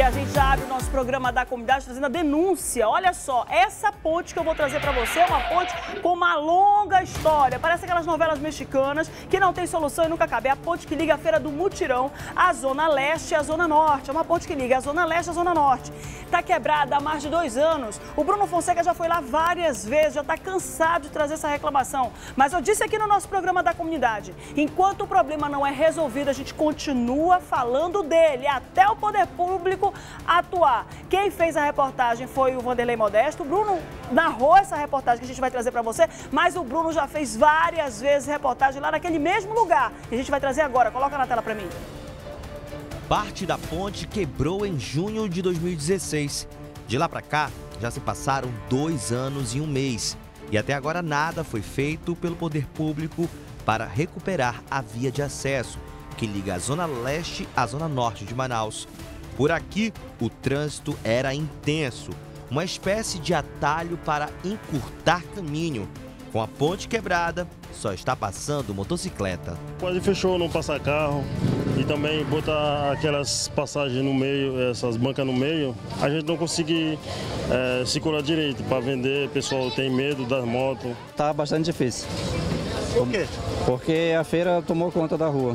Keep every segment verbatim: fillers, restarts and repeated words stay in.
E a gente já abre o nosso programa da comunidade trazendo a denúncia. Olha só, essa ponte que eu vou trazer para você é uma ponte com uma longa história. Parece aquelas novelas mexicanas que não tem solução e nunca acaba. É a ponte que liga a Feira do Mutirão à Zona Leste e à Zona Norte. É uma ponte que liga a Zona Leste à Zona Norte. Está quebrada há mais de dois anos. O Bruno Fonseca já foi lá várias vezes, já está cansado de trazer essa reclamação. Mas eu disse aqui no nosso programa da comunidade, enquanto o problema não é resolvido, a gente continua falando dele, até o poder público atuar. Quem fez a reportagem foi o Vanderlei Modesto. O Bruno narrou essa reportagem que a gente vai trazer para você, mas o Bruno já fez várias vezes reportagem lá naquele mesmo lugar. E a gente vai trazer agora. Coloca na tela para mim. Parte da ponte quebrou em junho de dois mil e dezesseis. De lá para cá, já se passaram dois anos e um mês. E até agora nada foi feito pelo poder público para recuperar a via de acesso, que liga a Zona Leste à Zona Norte de Manaus. Por aqui, o trânsito era intenso, uma espécie de atalho para encurtar caminho. Com a ponte quebrada, só está passando motocicleta. Quase fechou não passar carro e também botar aquelas passagens no meio, essas bancas no meio, a gente não consegue é, circular direito para vender, o pessoal tem medo das motos. Tá bastante difícil. Por quê? Porque a feira tomou conta da rua.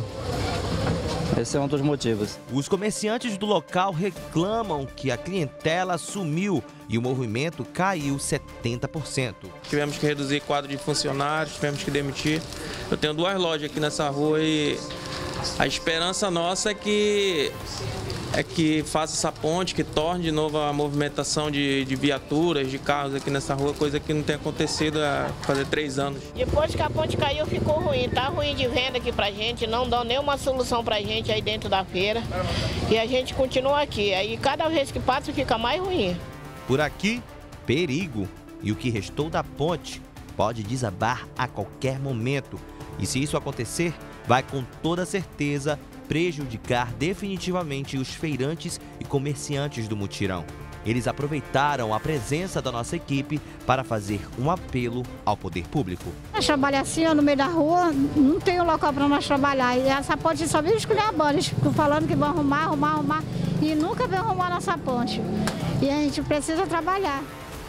Esse é um dos motivos. Os comerciantes do local reclamam que a clientela sumiu e o movimento caiu setenta por cento. Tivemos que reduzir quadro de funcionários, tivemos que demitir. Eu tenho duas lojas aqui nessa rua e a esperança nossa é que, é que faça essa ponte, que torne de novo a movimentação de, de viaturas, de carros aqui nessa rua, coisa que não tem acontecido há fazer três anos. Depois que a ponte caiu, ficou ruim. Tá ruim de venda aqui pra gente, não dão nenhuma solução pra gente aí dentro da feira. E a gente continua aqui. Aí cada vez que passa fica mais ruim. Por aqui, perigo. E o que restou da ponte pode desabar a qualquer momento. E se isso acontecer, vai com toda certeza prejudicar definitivamente os feirantes e comerciantes do mutirão. Eles aproveitaram a presença da nossa equipe para fazer um apelo ao poder público. Nós trabalhamos assim, ó, no meio da rua, não tem um local para nós trabalhar. E essa ponte só vive esculhambando, eles ficam falando que vão arrumar, arrumar, arrumar. E nunca vão arrumar nossa ponte. E a gente precisa trabalhar.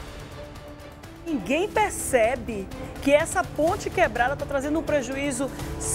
Ninguém percebe que essa ponte quebrada está trazendo um prejuízo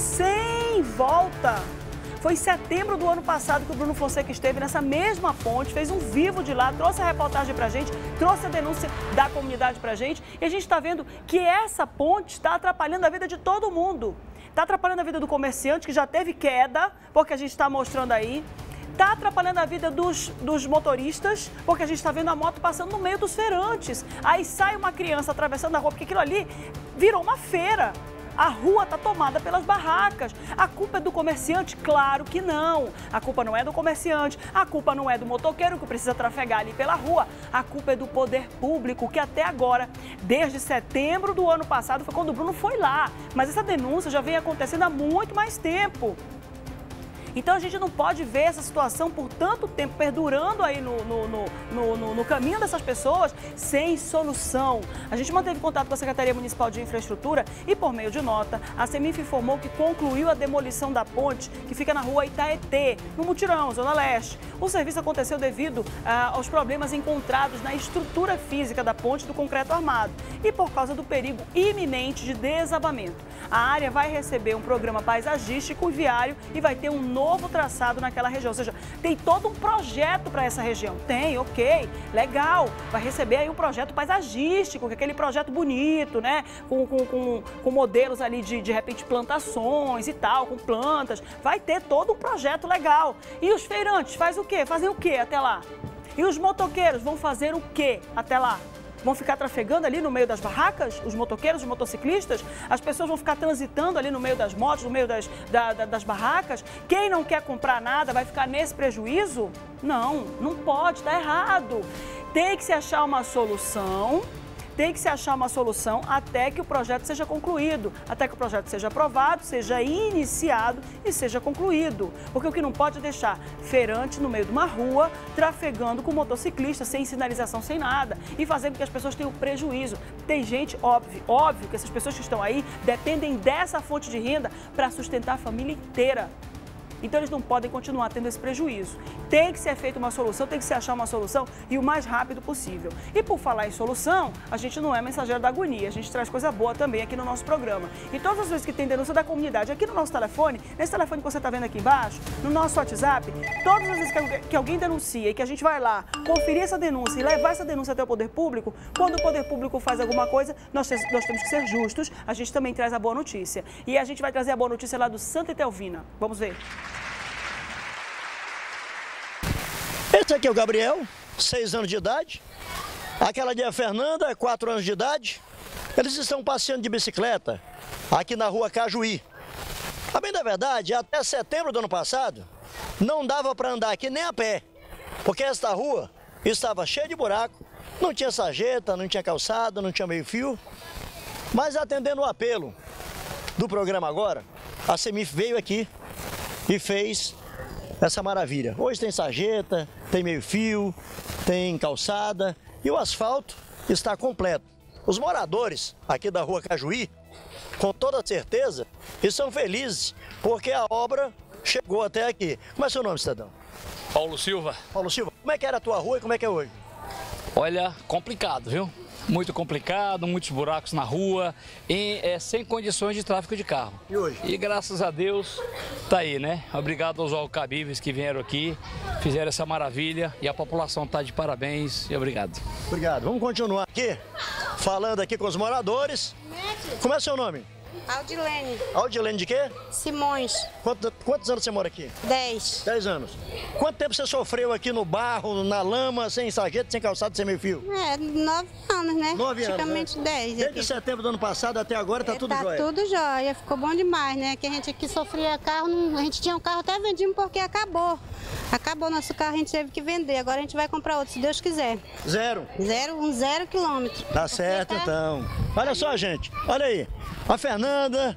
sem volta. Foi em setembro do ano passado que o Bruno Fonseca esteve nessa mesma ponte, fez um vivo de lá, trouxe a reportagem pra gente, trouxe a denúncia da comunidade pra gente. E a gente está vendo que essa ponte está atrapalhando a vida de todo mundo. Está atrapalhando a vida do comerciante, que já teve queda, porque a gente está mostrando aí. Está atrapalhando a vida dos, dos motoristas, porque a gente está vendo a moto passando no meio dos feirantes. Aí sai uma criança atravessando a rua, porque aquilo ali virou uma feira. A rua está tomada pelas barracas. A culpa é do comerciante? Claro que não. A culpa não é do comerciante, a culpa não é do motoqueiro que precisa trafegar ali pela rua. A culpa é do poder público, que até agora, desde setembro do ano passado, foi quando o Bruno foi lá. Mas essa denúncia já vem acontecendo há muito mais tempo. Então a gente não pode ver essa situação por tanto tempo perdurando aí no, no, no, no, no, no caminho dessas pessoas sem solução. A gente manteve contato com a Secretaria Municipal de Infraestrutura e, por meio de nota, a CEMINF informou que concluiu a demolição da ponte que fica na rua Itaetê, no Mutirão, Zona Leste. O serviço aconteceu devido ah, aos problemas encontrados na estrutura física da ponte do concreto armado e por causa do perigo iminente de desabamento. A área vai receber um programa paisagístico e viário e vai ter um novo novo traçado naquela região, ou seja, tem todo um projeto para essa região. Tem, ok, legal, vai receber aí um projeto paisagístico, que é aquele projeto bonito, né, com, com, com, com modelos ali de, de repente, plantações e tal, com plantas, vai ter todo um projeto legal. E os feirantes fazem o quê? Fazem o quê até lá? E os motoqueiros vão fazer o quê até lá? Vão ficar trafegando ali no meio das barracas, os motoqueiros, os motociclistas? As pessoas vão ficar transitando ali no meio das motos, no meio das, da, da, das barracas? Quem não quer comprar nada vai ficar nesse prejuízo? Não, não pode, está errado. Tem que se achar uma solução. Tem que se achar uma solução até que o projeto seja concluído, até que o projeto seja aprovado, seja iniciado e seja concluído. Porque o que não pode é deixar feirante no meio de uma rua, trafegando com motociclista, sem sinalização, sem nada, e fazendo com que as pessoas tenham prejuízo. Tem gente, óbvio, óbvio que essas pessoas que estão aí dependem dessa fonte de renda para sustentar a família inteira. Então eles não podem continuar tendo esse prejuízo. Tem que ser feita uma solução, tem que se achar uma solução e o mais rápido possível. E por falar em solução, a gente não é mensageiro da agonia, a gente traz coisa boa também aqui no nosso programa. E todas as vezes que tem denúncia da comunidade aqui no nosso telefone, nesse telefone que você está vendo aqui embaixo, no nosso WhatsApp, todas as vezes que alguém denuncia e que a gente vai lá conferir essa denúncia e levar essa denúncia até o poder público, quando o poder público faz alguma coisa, nós, nós temos que ser justos, a gente também traz a boa notícia. E a gente vai trazer a boa notícia lá do Santa Etelvina. Vamos ver. Esse aqui é o Gabriel, seis anos de idade. Aquela ali é a Fernanda, quatro anos de idade. Eles estão passeando de bicicleta aqui na rua Cajuí. A bem da verdade, até setembro do ano passado, não dava para andar aqui nem a pé, porque esta rua estava cheia de buraco, não tinha sarjeta, não tinha calçada, não tinha meio-fio. Mas atendendo o apelo do programa agora, a Semif veio aqui e fez essa maravilha. Hoje tem sarjeta, tem meio-fio, tem calçada e o asfalto está completo. Os moradores aqui da rua Cajuí, com toda certeza, estão felizes porque a obra chegou até aqui. Como é seu nome, cidadão? Paulo Silva. Paulo Silva, como é que era a tua rua e como é que é hoje? Olha, complicado, viu? Muito complicado, muitos buracos na rua, e, é, sem condições de tráfego de carro. E hoje? E graças a Deus, tá aí, né? Obrigado aos alcabíveis que vieram aqui, fizeram essa maravilha e a população tá de parabéns e obrigado. Obrigado. Vamos continuar aqui, falando aqui com os moradores. Como é seu nome? Aldilene. Aldilene de quê? Simões. Quanto, quantos anos você mora aqui? Dez. Dez anos. Quanto tempo você sofreu aqui no barro, na lama, sem sarjeta, sem calçado, sem meio-fio? É, nove anos, né? Nove anos, praticamente né? dez. Desde aqui. setembro do ano passado até agora tá É, tudo tá jóia? Tá tudo jóia. Ficou bom demais, né? Que a gente aqui sofria carro, não, a gente tinha um carro até vendíamos porque acabou. Acabou nosso carro, a gente teve que vender. Agora a gente vai comprar outro, se Deus quiser. Zero? Zero, um zero quilômetro. Tá certo, tá... então. Olha só, gente. Olha aí. A Fernanda.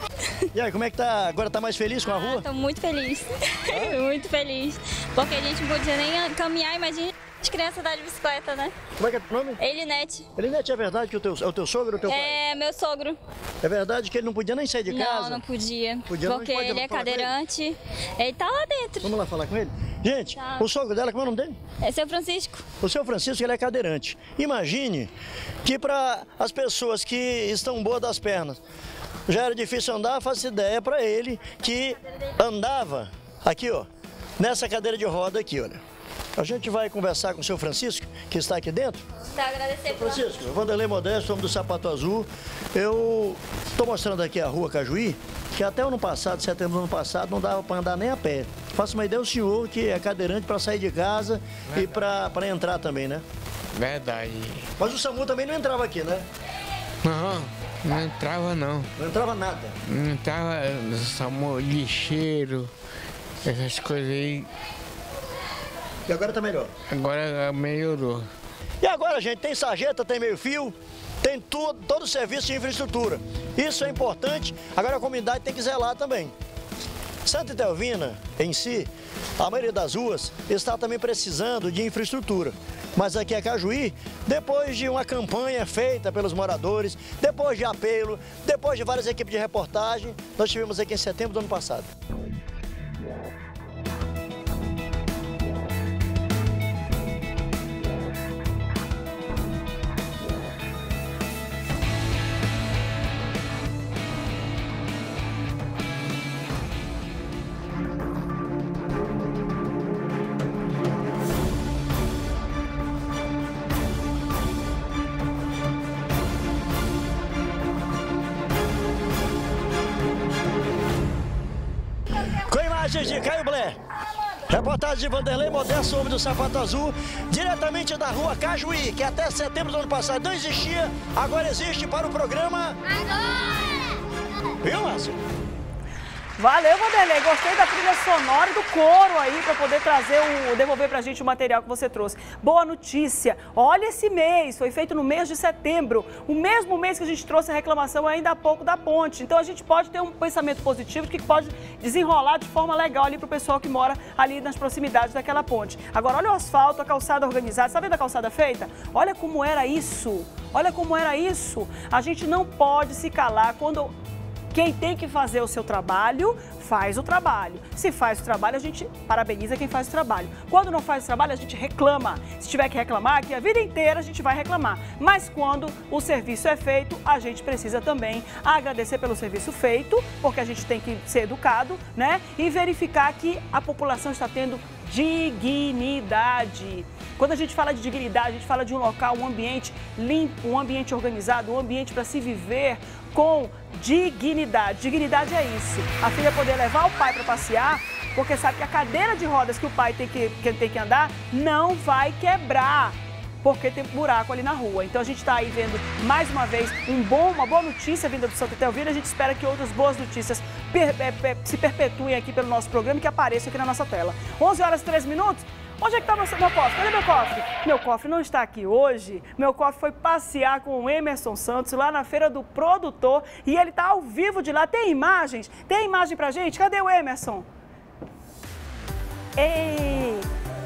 E aí, como é que tá? Agora tá mais feliz com a rua? Ah, tô muito feliz. Muito feliz. Porque a gente não podia nem caminhar, imagina as crianças andar de bicicleta, né? Como é que é o nome? Elinete. Elinete, é verdade que o teu, é o teu sogro ou o teu pai? É, meu sogro. É verdade que ele não podia nem sair de casa? Não, não podia. Podia porque não, ele é cadeirante. Ele? ele tá lá dentro. Vamos lá falar com ele? Gente, tá. O sogro dela, como é o nome dele? É seu Francisco. O seu Francisco, ele é cadeirante. Imagine que para as pessoas que estão boas das pernas, já era difícil andar, faço ideia para ele que andava aqui, ó, nessa cadeira de roda aqui, olha. A gente vai conversar com o seu Francisco, que está aqui dentro. Tá, agradecer por... Francisco, Vanderlei Modesto, homem do Sapato Azul. Eu estou mostrando aqui a rua Cajuí, que até o ano passado, setembro do ano passado, não dava para andar nem a pé. Faça uma ideia o senhor, que é cadeirante, para sair de casa Verdade. e para entrar também, né? Verdade. Mas o SAMU também não entrava aqui, né? Não, não entrava não. Não entrava nada? Não entrava SAMU, lixeiro, essas coisas aí. E agora tá melhor? Agora melhorou. E agora, gente, tem sarjeta, tem meio-fio, tem tudo, todo o serviço de infraestrutura. Isso é importante, agora a comunidade tem que zelar também. Santa Etelvina, em si, a maioria das ruas está também precisando de infraestrutura. Mas aqui a Cajuí, depois de uma campanha feita pelos moradores, depois de apelo, depois de várias equipes de reportagem, nós tivemos aqui em setembro do ano passado. De Caio Blé, reportagem de Vanderlei Modesto, homem do Sapato Azul, diretamente da rua Cajuí, que até setembro do ano passado não existia, agora existe para o programa Agora! Viu, Márcio? Valeu, Vanderlei. Gostei da trilha sonora e do coro aí para poder trazer o devolver pra gente o material que você trouxe. Boa notícia. Olha esse mês, foi feito no mês de setembro. O mesmo mês que a gente trouxe a reclamação ainda há pouco da ponte. Então a gente pode ter um pensamento positivo que pode desenrolar de forma legal ali pro pessoal que mora ali nas proximidades daquela ponte. Agora olha o asfalto, a calçada organizada. Sabe da calçada feita? Olha como era isso. Olha como era isso. A gente não pode se calar quando Quem tem que fazer o seu trabalho, faz o trabalho. Se faz o trabalho, a gente parabeniza quem faz o trabalho. Quando não faz o trabalho, a gente reclama. Se tiver que reclamar, aqui a vida inteira a gente vai reclamar. Mas quando o serviço é feito, a gente precisa também agradecer pelo serviço feito, porque a gente tem que ser educado, né? E verificar que a população está tendo dignidade. Quando a gente fala de dignidade, a gente fala de um local, um ambiente limpo, um ambiente organizado, um ambiente para se viver com dignidade. Dignidade é isso. A filha poder levar o pai para passear, porque sabe que a cadeira de rodas que o pai tem que, que, tem que andar não vai quebrar, porque tem buraco ali na rua. Então a gente está aí vendo mais uma vez um bom, uma boa notícia vinda do Santa Etelvina. A gente espera que outras boas notícias per, per, per, se perpetuem aqui pelo nosso programa e que apareçam aqui na nossa tela. onze horas e três minutos. Onde é que está meu, meu cofre? Cadê meu cofre? Meu cofre não está aqui hoje. Meu cofre foi passear com o Emerson Santos lá na Feira do Produtor e ele está ao vivo de lá. Tem imagens? Tem imagem pra gente? Cadê o Emerson? Ei!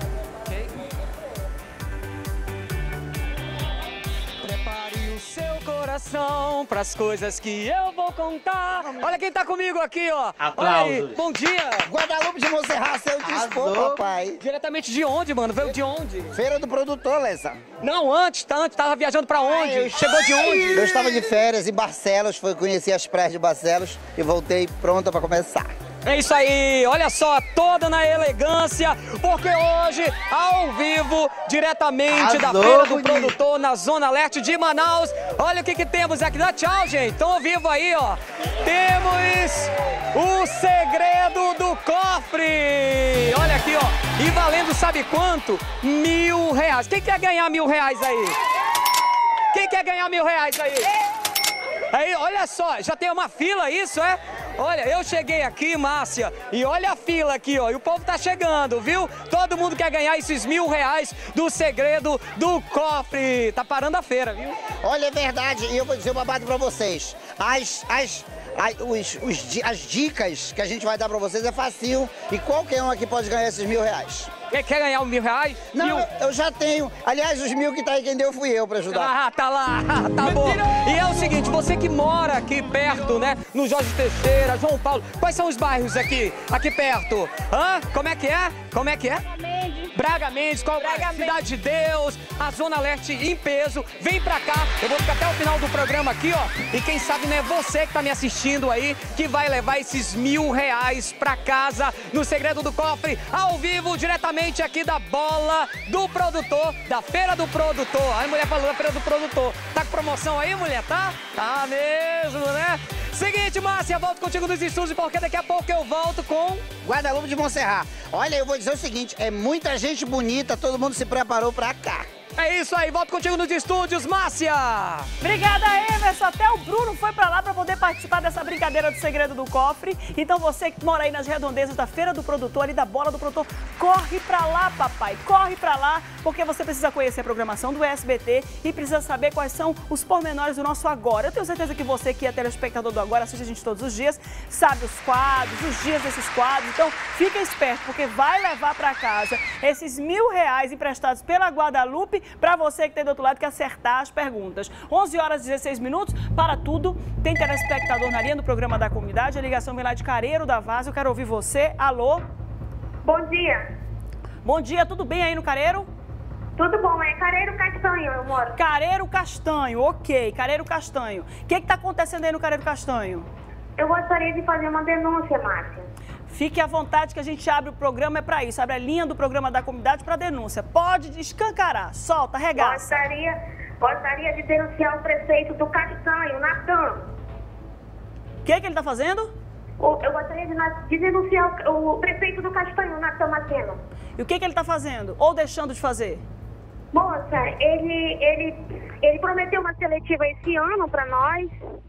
Prepare o seu coração pras coisas que eu vou contar. Olha quem tá comigo aqui, ó. Olha aí. Bom dia. Guadalupe de Monserrat, seu dispor, papai. Diretamente de onde, mano? Veio de onde? Feira do Produtor, Lessa. Não, antes, tá, antes. Tava viajando pra onde? Ai, eu... Chegou de onde? Eu estava de férias em Barcelos, fui conhecer as praias de Barcelos e voltei pronta pra começar. É isso aí, olha só, toda na elegância, porque hoje, ao vivo, diretamente Azul, da Feira do bonito. Produtor, na Zona Leste de Manaus, olha o que que temos aqui, dá tchau, gente, estão ao vivo aí, ó, temos o segredo do cofre, olha aqui, ó, e valendo sabe quanto? Mil reais, quem quer ganhar mil reais aí? Quem quer ganhar mil reais aí? Aí, olha só, já tem uma fila, isso, é? Olha, eu cheguei aqui, Márcia, e olha a fila aqui, ó, e o povo tá chegando, viu? Todo mundo quer ganhar esses mil reais do segredo do cofre. Tá parando a feira, viu? Olha, é verdade, e eu vou dizer um babado pra vocês. As, as, as, os, os, as dicas que a gente vai dar pra vocês é facinho, e qualquer um aqui pode ganhar esses mil reais. Quer ganhar um mil reais? Não, mil... eu já tenho. Aliás, os mil que tá aí, quem deu fui eu pra ajudar. Ah, tá lá, tá bom. E é o seguinte, você que mora aqui perto, né, no Jorge Teixeira, João Paulo, quais são os bairros aqui, aqui perto? Hã? Como é que é? Como é que é? Braga Mendes. Braga Mendes, qual Braga Cidade de Deus, a Zona Leste em peso. Vem pra cá, eu vou ficar até o final do programa aqui, ó. E quem sabe não é você que tá me assistindo aí, que vai levar esses mil reais pra casa no Segredo do Cofre, ao vivo, diretamente aqui da Bola do Produtor, da Feira do Produtor. Aí a mulher falou da Feira do Produtor. Tá com promoção aí, mulher? Tá? Tá mesmo, né? Seguinte, Márcia, volto contigo nos estúdios, porque daqui a pouco eu volto com... Guadalupe de Monserrat. Olha, eu vou dizer o seguinte, é muita gente bonita, todo mundo se preparou pra cá. É isso aí, volto contigo nos estúdios, Márcia! Obrigada, Emerson. Até o Bruno foi pra lá pra poder participar dessa brincadeira do Segredo do Cofre. Então você que mora aí nas redondezas da Feira do Produtor, ali da Bola do Produtor, corre pra lá, papai. Corre pra lá, porque você precisa conhecer a programação do S B T e precisa saber quais são os pormenores do nosso Agora. Eu tenho certeza que você que é telespectador do Agora, assiste a gente todos os dias, sabe os quadros, os dias desses quadros. Então fica esperto, porque vai levar pra casa esses mil reais emprestados pela Guadalupe para você que tem do outro lado que acertar as perguntas. onze horas e dezesseis minutos, para tudo. Tem telespectador na linha do programa da comunidade. A ligação vem lá de Careiro da Vaz. Eu quero ouvir você. Alô? Bom dia. Bom dia, tudo bem aí no Careiro? Tudo bom, é Careiro Castanho, eu moro. Careiro Castanho, ok, Careiro Castanho. O que está acontecendo aí no Careiro Castanho? Eu gostaria de fazer uma denúncia, Márcia. Fique à vontade que a gente abre o programa, é para isso. Abre a linha do programa da comunidade para denúncia. Pode escancarar, solta, arregaça. Gostaria, gostaria de denunciar o prefeito do Castanho, Natan. O que, que ele está fazendo? Eu gostaria de, de denunciar o, o prefeito do Castanho, Natan Maceno. E o que, que ele está fazendo? Ou deixando de fazer? Moça, ele, ele, ele prometeu uma seletiva esse ano para nós.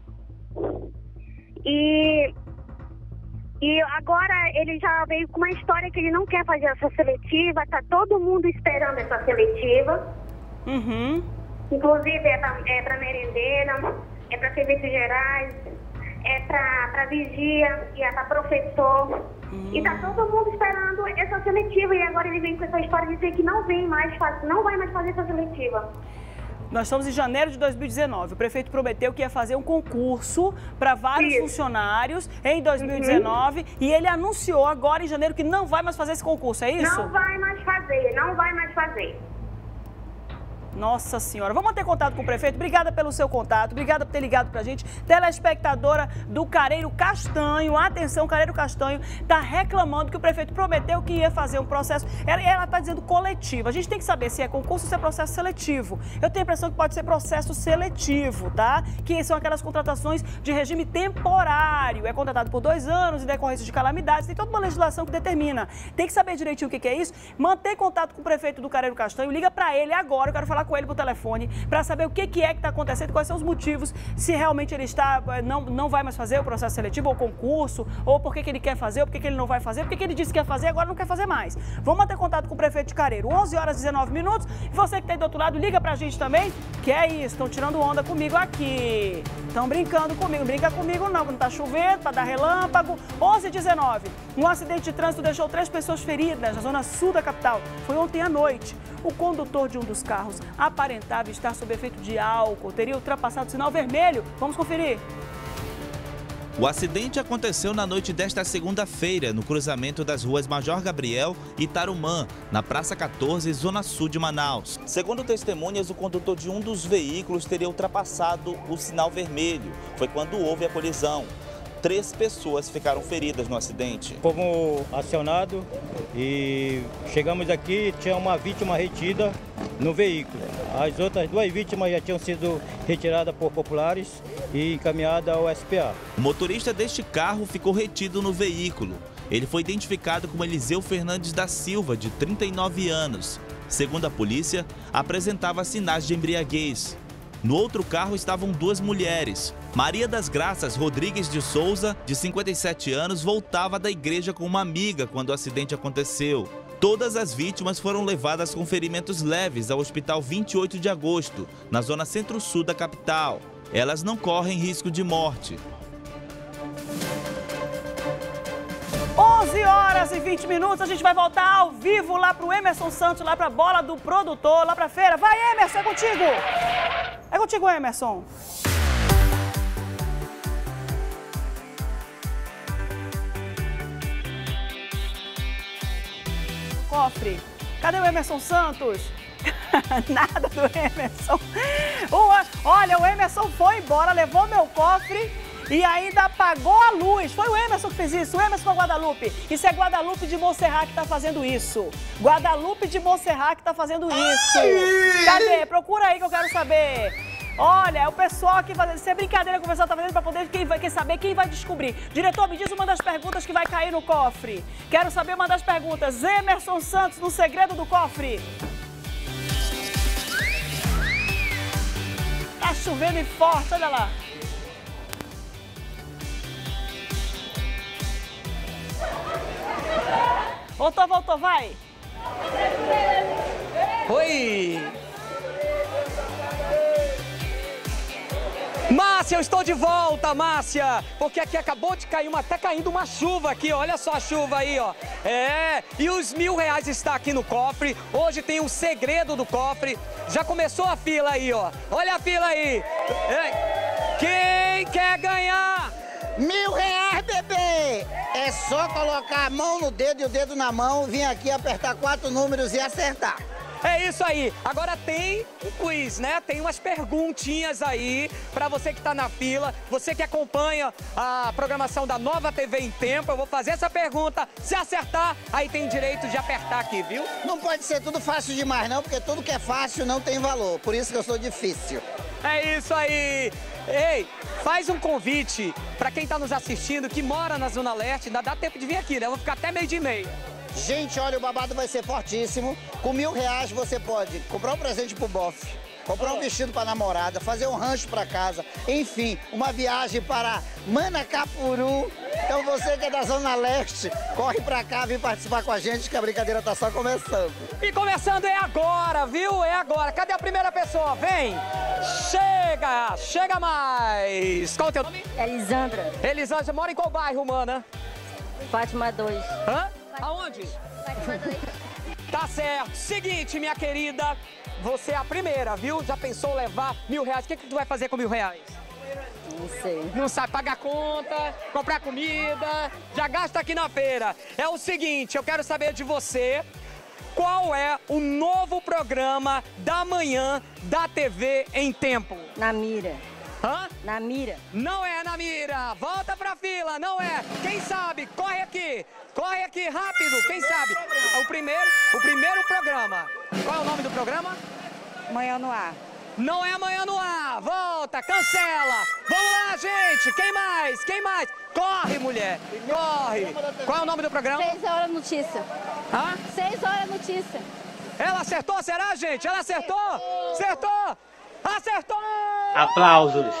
E... E agora ele já veio com uma história que ele não quer fazer essa seletiva, tá todo mundo esperando essa seletiva. Uhum. Inclusive é pra, é pra merendeira, é pra serviços gerais, é pra, pra vigia e é pra professor. Uhum. E tá todo mundo esperando essa seletiva e agora ele vem com essa história de dizer que não vem mais, não vai mais fazer essa seletiva. Nós estamos em janeiro de dois mil e dezenove. O prefeito prometeu que ia fazer um concurso para vários Isso. funcionários em dois mil e dezenove uhum. e ele anunciou agora em janeiro que não vai mais fazer esse concurso, é isso? Não vai mais fazer, não vai mais fazer. Nossa Senhora. Vamos manter contato com o prefeito. Obrigada pelo seu contato, obrigada por ter ligado pra gente. Telespectadora do Careiro Castanho, atenção, Careiro Castanho tá reclamando que o prefeito prometeu que ia fazer um processo. Ela, ela tá dizendo coletivo. A gente tem que saber se é concurso ou se é processo seletivo. Eu tenho a impressão que pode ser processo seletivo, tá? Que são aquelas contratações de regime temporário. É contratado por dois anos em decorrência de calamidades. Tem toda uma legislação que determina. Tem que saber direitinho o que, que é isso. Manter contato com o prefeito do Careiro Castanho. Liga pra ele agora. Eu quero falar com ele por telefone para saber o que, que é que está acontecendo, quais são os motivos, se realmente ele está, não, não vai mais fazer o processo seletivo ou concurso, ou por que, que ele quer fazer, ou por que, que ele não vai fazer, por que, que ele disse que ia fazer e agora não quer fazer mais. Vamos manter contato com o prefeito de Careiro, onze horas e dezenove minutos, e você que está aí do outro lado, liga pra gente também, que é isso, estão tirando onda comigo aqui, estão brincando comigo, brinca comigo não, que não está chovendo, para dar relâmpago, onze e dezenove, um acidente de trânsito deixou três pessoas feridas na zona sul da capital, foi ontem à noite. O condutor de um dos carros aparentava estar sob efeito de álcool, teria ultrapassado o sinal vermelho. Vamos conferir. O acidente aconteceu na noite desta segunda-feira, no cruzamento das ruas Major Gabriel e Tarumã, na Praça quatorze, Zona Sul de Manaus. Segundo testemunhas, o condutor de um dos veículos teria ultrapassado o sinal vermelho. Foi quando houve a colisão. Três pessoas ficaram feridas no acidente. Fomos acionados e chegamos aqui, tinha uma vítima retida no veículo. As outras duas vítimas já tinham sido retiradas por populares e encaminhadas ao S P A. O motorista deste carro ficou retido no veículo. Ele foi identificado como Eliseu Fernandes da Silva, de trinta e nove anos. Segundo a polícia, apresentava sinais de embriaguez. No outro carro estavam duas mulheres. Maria das Graças Rodrigues de Souza, de cinquenta e sete anos, voltava da igreja com uma amiga quando o acidente aconteceu. Todas as vítimas foram levadas com ferimentos leves ao Hospital vinte e oito de agosto, na zona centro-sul da capital. Elas não correm risco de morte. onze horas e vinte minutos, a gente vai voltar ao vivo lá pro Emerson Santos, lá pra bola do produtor, lá pra feira. Vai, Emerson, é contigo! É contigo, Emerson. Cofre. Cadê o Emerson Santos? Nada do Emerson. O, olha, o Emerson foi embora, levou meu cofre e ainda apagou a luz. Foi o Emerson que fez isso, o Emerson da Guadalupe. Isso é Guadalupe de Montserrat que tá fazendo isso. Guadalupe de Montserrat que tá fazendo isso. Ai! Cadê? Procura aí que eu quero saber. Olha, é o pessoal aqui fazendo. Isso é brincadeira que o pessoal tá fazendo pra poder quem vai, quer saber quem vai descobrir. Diretor, me diz uma das perguntas que vai cair no cofre. Quero saber uma das perguntas. Emerson Santos, no segredo do cofre. Tá chovendo e forte, olha lá. Voltou, voltou, vai. Oi. Márcia, eu estou de volta, Márcia, porque aqui acabou de cair, uma, tá caindo uma chuva aqui, olha só a chuva aí, ó. É, e os mil reais está aqui no cofre, hoje tem o segredo do cofre, já começou a fila aí, ó, olha a fila aí. É, quem quer ganhar? Mil reais, bebê! É só colocar a mão no dedo e o dedo na mão, vir aqui apertar quatro números e acertar. É isso aí. Agora tem um quiz, né? Tem umas perguntinhas aí pra você que tá na fila, você que acompanha a programação da Nova T V em Tempo. Eu vou fazer essa pergunta. Se acertar, aí tem direito de apertar aqui, viu? Não pode ser tudo fácil demais, não, porque tudo que é fácil não tem valor. Por isso que eu sou difícil. É isso aí. Ei, faz um convite pra quem tá nos assistindo, que mora na Zona Leste. Ainda dá tempo de vir aqui, né? Eu vou ficar até meio dia e meia. Gente, olha, o babado vai ser fortíssimo. Com mil reais você pode comprar um presente pro bofe, comprar um vestido pra namorada, fazer um rancho pra casa, enfim, uma viagem para Manacapuru. Então você que é da Zona Leste, corre pra cá, vem participar com a gente, que a brincadeira tá só começando. E começando é agora, viu? É agora. Cadê a primeira pessoa? Vem! Chega! Chega mais! Qual é o teu nome? Elisandra. Elisandra, você mora em qual bairro, mana? Fátima dois. Hã? Aonde? Fátima dois. Tá certo. Seguinte, minha querida, você é a primeira, viu? Já pensou levar mil reais? O que, que tu vai fazer com mil reais? Não sei. Não sabe pagar conta, comprar comida, já gasta aqui na feira. É o seguinte, eu quero saber de você, qual é o novo programa da manhã da T V em Tempo? Na mira. Hã? Na mira. Não é na mira. Volta pra fila, não é. Quem sabe? Corre aqui. Corre aqui, rápido. Quem sabe? O primeiro, o primeiro programa. Qual é o nome do programa? Manhã no ar. Não é Amanhã no Ar. Volta, cancela. Vamos lá, gente. Quem mais? Quem mais? Corre, mulher. Corre. Qual é o nome do programa? Seis horas notícia. Hã? Seis horas notícia. Ela acertou, será, gente? Ela acertou? Acertou? Acertou! Aplausos.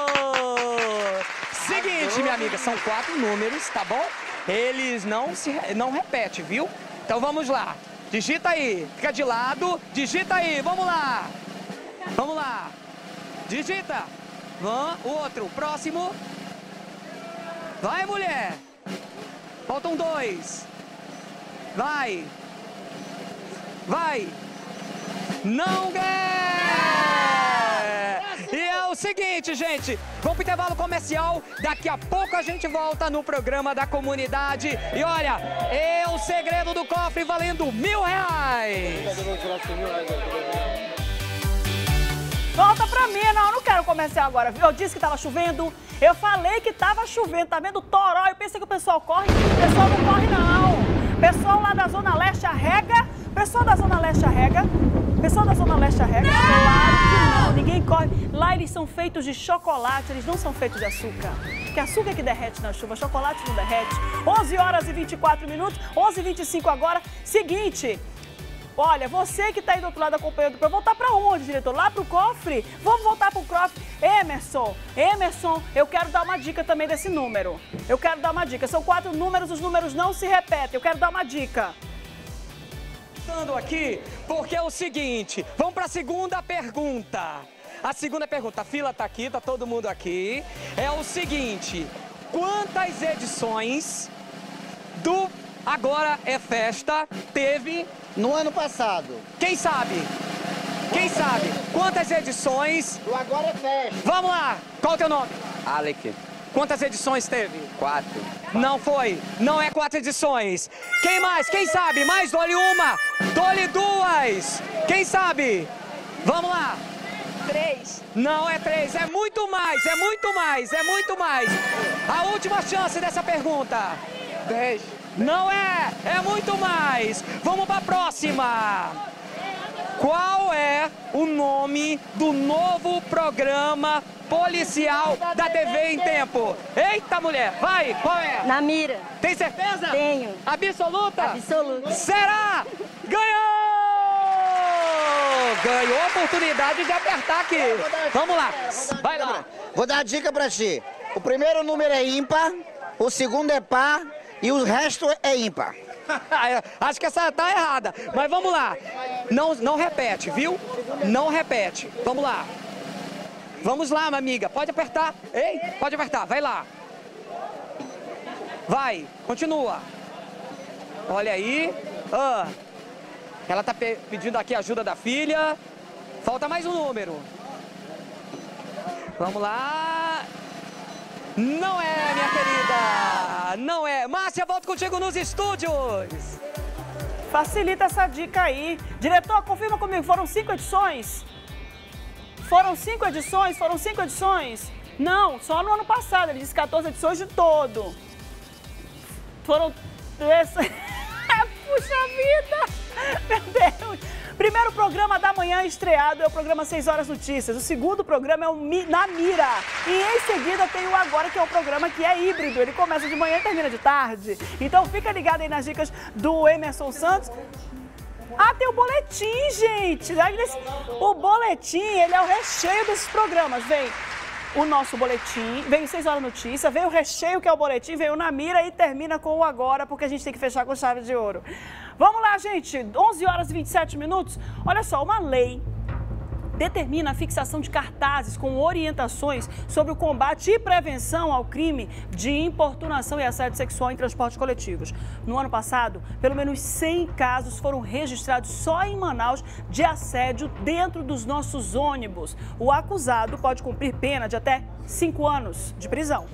Seguinte, minha amiga, são quatro números, tá bom? Eles não se não repetem, viu? Então vamos lá. Digita aí. Fica de lado. Digita aí. Vamos lá. Vamos lá. Digita. Vamos. O outro. Próximo. Vai, mulher. Faltam dois. Vai. Vai. Não quer! E é o seguinte, gente. Vamos pro intervalo comercial. Daqui a pouco a gente volta no programa da comunidade. E olha, é o segredo do cofre valendo mil reais. Volta pra mim, não, eu não quero comercial agora, viu? Eu disse que tava chovendo, eu falei que tava chovendo, tá vendo toró? Eu pensei que o pessoal corre, o pessoal não corre não. O pessoal lá da Zona Leste arrega, o pessoal da Zona Leste arrega, o pessoal da Zona Leste arrega, claro que não, ninguém corre. Lá eles são feitos de chocolate, eles não são feitos de açúcar, porque açúcar é que derrete na chuva, chocolate não derrete. onze horas e vinte e quatro minutos, onze e vinte e cinco agora, seguinte... Olha, você que está aí do outro lado acompanhando, para voltar para onde, diretor? Lá para o cofre? Vamos voltar para o cofre. Emerson, Emerson, eu quero dar uma dica também desse número. Eu quero dar uma dica. São quatro números, os números não se repetem. Eu quero dar uma dica. Estando aqui, porque é o seguinte, vamos para a segunda pergunta. A segunda pergunta, a fila está aqui, está todo mundo aqui. É o seguinte, quantas edições do Agora é Festa teve... No ano passado. Quem sabe? Quem sabe? Quantas edições? Do Agora é Festa. Vamos lá. Qual é o teu nome? Alec. Quantas edições teve? Quatro. Não foi. Não é quatro edições. Quem mais? Quem sabe? Mais dole uma. Dole duas. Quem sabe? Vamos lá. Três. Não é três. É muito mais. É muito mais. É muito mais. A última chance dessa pergunta. Dez. Não é, é muito mais. Vamos para a próxima. Qual é o nome do novo programa policial da T V em Tempo? Eita, mulher, vai, qual é? Na mira. Tem certeza? Tenho. Absoluta? Absoluta. Será? Ganhou! Ganhou a oportunidade de apertar aqui. Vamos lá, vai lá. Vou dar a dica pra ti. O primeiro número é ímpar, o segundo é par e o resto é ímpar. Acho que essa tá errada, mas vamos lá. Não, não repete, viu? Não repete. Vamos lá. Vamos lá, minha amiga. Pode apertar. Ei, pode apertar. Vai lá. Vai, continua. Olha aí. Ah, ela tá pe pedindo aqui a ajuda da filha. Falta mais um número. Vamos lá. Não é, minha querida. Não é. Márcia, volto contigo nos estúdios. Facilita essa dica aí. Diretor, confirma comigo. Foram cinco edições? Foram cinco edições? Foram cinco edições? Não, só no ano passado. Ele disse quatorze edições de todo. Foram... Puxa vida! Meu Deus! Primeiro programa da manhã estreado é o programa seis horas Notícias. O segundo programa é o Mi, Na Mira. E em seguida tem o Agora, que é o programa que é híbrido. Ele começa de manhã e termina de tarde. Então fica ligado aí nas dicas do Emerson Santos. Ah, tem o boletim, gente! O boletim, ele é o recheio desses programas. Vem o nosso boletim, vem o seis horas Notícia, vem o recheio, que é o boletim, vem o Na Mira e termina com o Agora, porque a gente tem que fechar com chave de ouro. Vamos lá, gente, onze horas e vinte e sete minutos. Olha só, uma lei determina a fixação de cartazes com orientações sobre o combate e prevenção ao crime de importunação e assédio sexual em transportes coletivos. No ano passado, pelo menos cem casos foram registrados só em Manaus de assédio dentro dos nossos ônibus. O acusado pode cumprir pena de até cinco anos de prisão.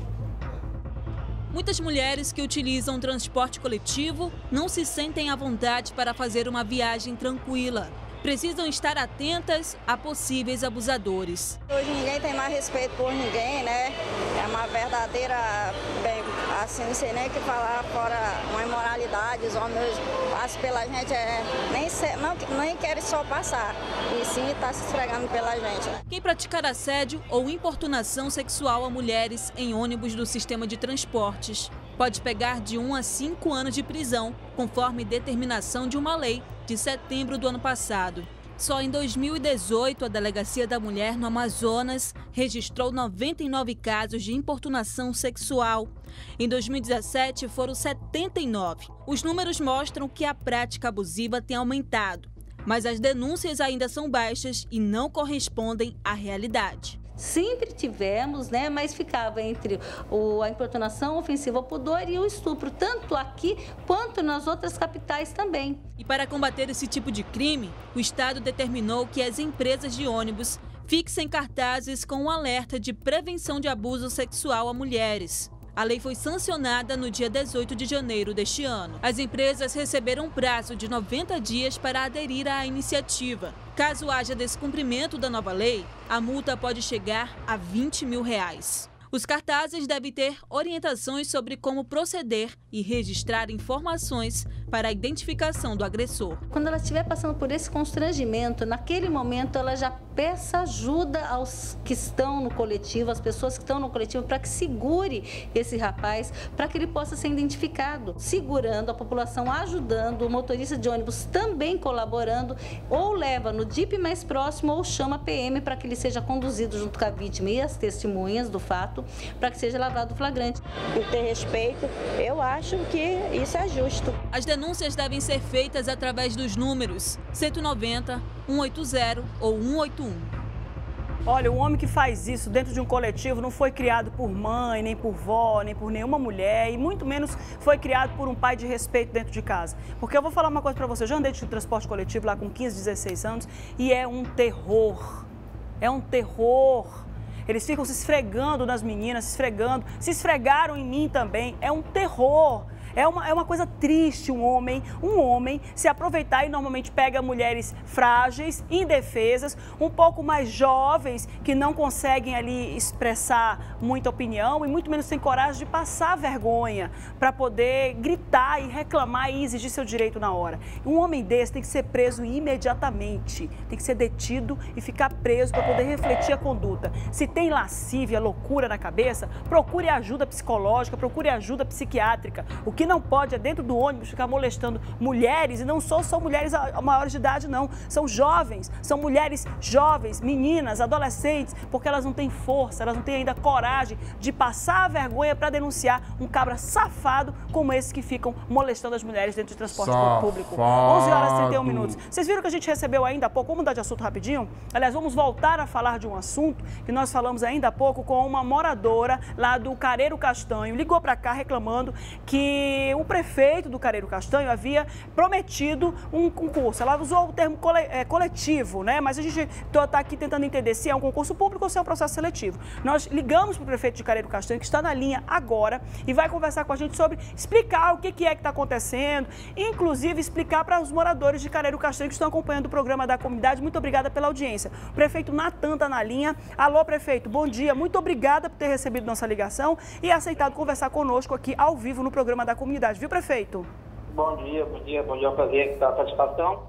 Muitas mulheres que utilizam o transporte coletivo não se sentem à vontade para fazer uma viagem tranquila. Precisam estar atentas a possíveis abusadores. Hoje ninguém tem mais respeito por ninguém, né? É uma verdadeira, bem, assim, não sei nem o que falar, fora uma imoralidade. Os homens passam pela gente, é, nem, se, não, nem querem só passar, e sim está se esfregando pela gente. Né? Quem praticar assédio ou importunação sexual a mulheres em ônibus do sistema de transportes pode pegar de um a cinco anos de prisão, conforme determinação de uma lei de setembro do ano passado. Só em dois mil e dezoito, a Delegacia da Mulher no Amazonas registrou noventa e nove casos de importunação sexual. Em dois mil e dezessete, foram setenta e nove. Os números mostram que a prática abusiva tem aumentado, mas as denúncias ainda são baixas e não correspondem à realidade. Sempre tivemos, né, mas ficava entre o, a importunação ofensiva ao pudor e o estupro, tanto aqui quanto nas outras capitais também. E para combater esse tipo de crime, o Estado determinou que as empresas de ônibus fixem cartazes com um alerta de prevenção de abuso sexual a mulheres. A lei foi sancionada no dia dezoito de janeiro deste ano. As empresas receberam um prazo de noventa dias para aderir à iniciativa. Caso haja descumprimento da nova lei, a multa pode chegar a vinte mil reais. Os cartazes devem ter orientações sobre como proceder e registrar informações para a identificação do agressor. Quando ela estiver passando por esse constrangimento, naquele momento ela já peça ajuda aos que estão no coletivo, às pessoas que estão no coletivo, para que segure esse rapaz, para que ele possa ser identificado. Segurando a população, ajudando, o motorista de ônibus também colaborando, ou leva no D I P mais próximo ou chama a P M para que ele seja conduzido junto com a vítima e as testemunhas do fato, para que seja lavrado o flagrante. E ter respeito, eu acho que isso é justo. As denúncias devem ser feitas através dos números cento e noventa, cento e oitenta ou cento e oitenta e um. Olha, o homem que faz isso dentro de um coletivo não foi criado por mãe, nem por vó, nem por nenhuma mulher, e muito menos foi criado por um pai de respeito dentro de casa. Porque eu vou falar uma coisa pra você, eu já andei de transporte coletivo lá com quinze, dezesseis anos, e é um terror, é um terror. Eles ficam se esfregando nas meninas, se esfregando, se esfregaram em mim também, é um terror. É uma, é uma coisa triste um homem, um homem se aproveitar e normalmente pega mulheres frágeis, indefesas, um pouco mais jovens, que não conseguem ali expressar muita opinião e muito menos têm coragem de passar vergonha para poder gritar e reclamar e exigir seu direito na hora. Um homem desse tem que ser preso imediatamente, tem que ser detido e ficar preso para poder refletir a conduta. Se tem lascívia, loucura na cabeça, procure ajuda psicológica, procure ajuda psiquiátrica. O que não pode é dentro do ônibus ficar molestando mulheres, e não só são mulheres maiores de idade não, são jovens, são mulheres jovens, meninas, adolescentes, porque elas não têm força, elas não têm ainda coragem de passar a vergonha para denunciar um cabra safado como esse que ficam molestando as mulheres dentro de transporte safado. Público. onze horas e trinta e um minutos. Vocês viram que a gente recebeu ainda há pouco, vamos mudar de assunto rapidinho? Aliás, vamos voltar a falar de um assunto que nós falamos ainda há pouco com uma moradora lá do Careiro Castanho, ligou para cá reclamando que o prefeito do Careiro Castanho havia prometido um concurso. Ela usou o termo coletivo, né? Mas a gente está aqui tentando entender se é um concurso público ou se é um processo seletivo. Nós ligamos para o prefeito de Careiro Castanho, que está na linha agora, e vai conversar com a gente sobre explicar o que é que está acontecendo, inclusive explicar para os moradores de Careiro Castanho que estão acompanhando o programa da comunidade. Muito obrigada pela audiência. O prefeito Natan está na linha. Alô, prefeito, bom dia. Muito obrigada por ter recebido nossa ligação e aceitado conversar conosco aqui ao vivo no programa da comunidade. Viu, prefeito? Bom dia, bom dia, bom dia, é um prazer estar à satisfação.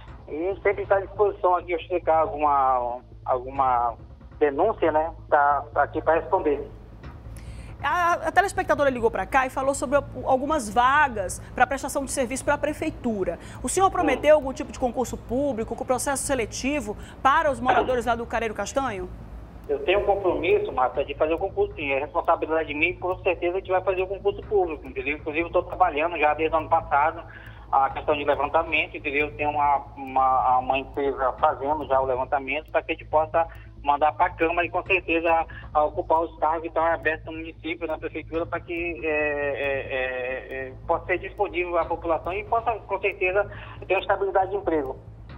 E sempre está à disposição aqui, eu explicar alguma, alguma denúncia, né? Está tá aqui para responder. A, a telespectadora ligou para cá e falou sobre algumas vagas para prestação de serviço para a prefeitura. O senhor prometeu Sim. algum tipo de concurso público, com processo seletivo para os moradores lá do Careiro Castanho? Eu tenho um compromisso, Marta, de fazer o concurso, sim. É responsabilidade de mim, com certeza a gente vai fazer o concurso público, entendeu? Inclusive, eu estou trabalhando já desde o ano passado, a questão de levantamento, entendeu? Tem uma, uma, uma empresa fazendo já o levantamento para que a gente possa mandar para a Câmara e com certeza a, a ocupar os cargos que estão abertos no município, na prefeitura, para que é, é, é, possa ser disponível à população e possa com certeza ter uma estabilidade de emprego.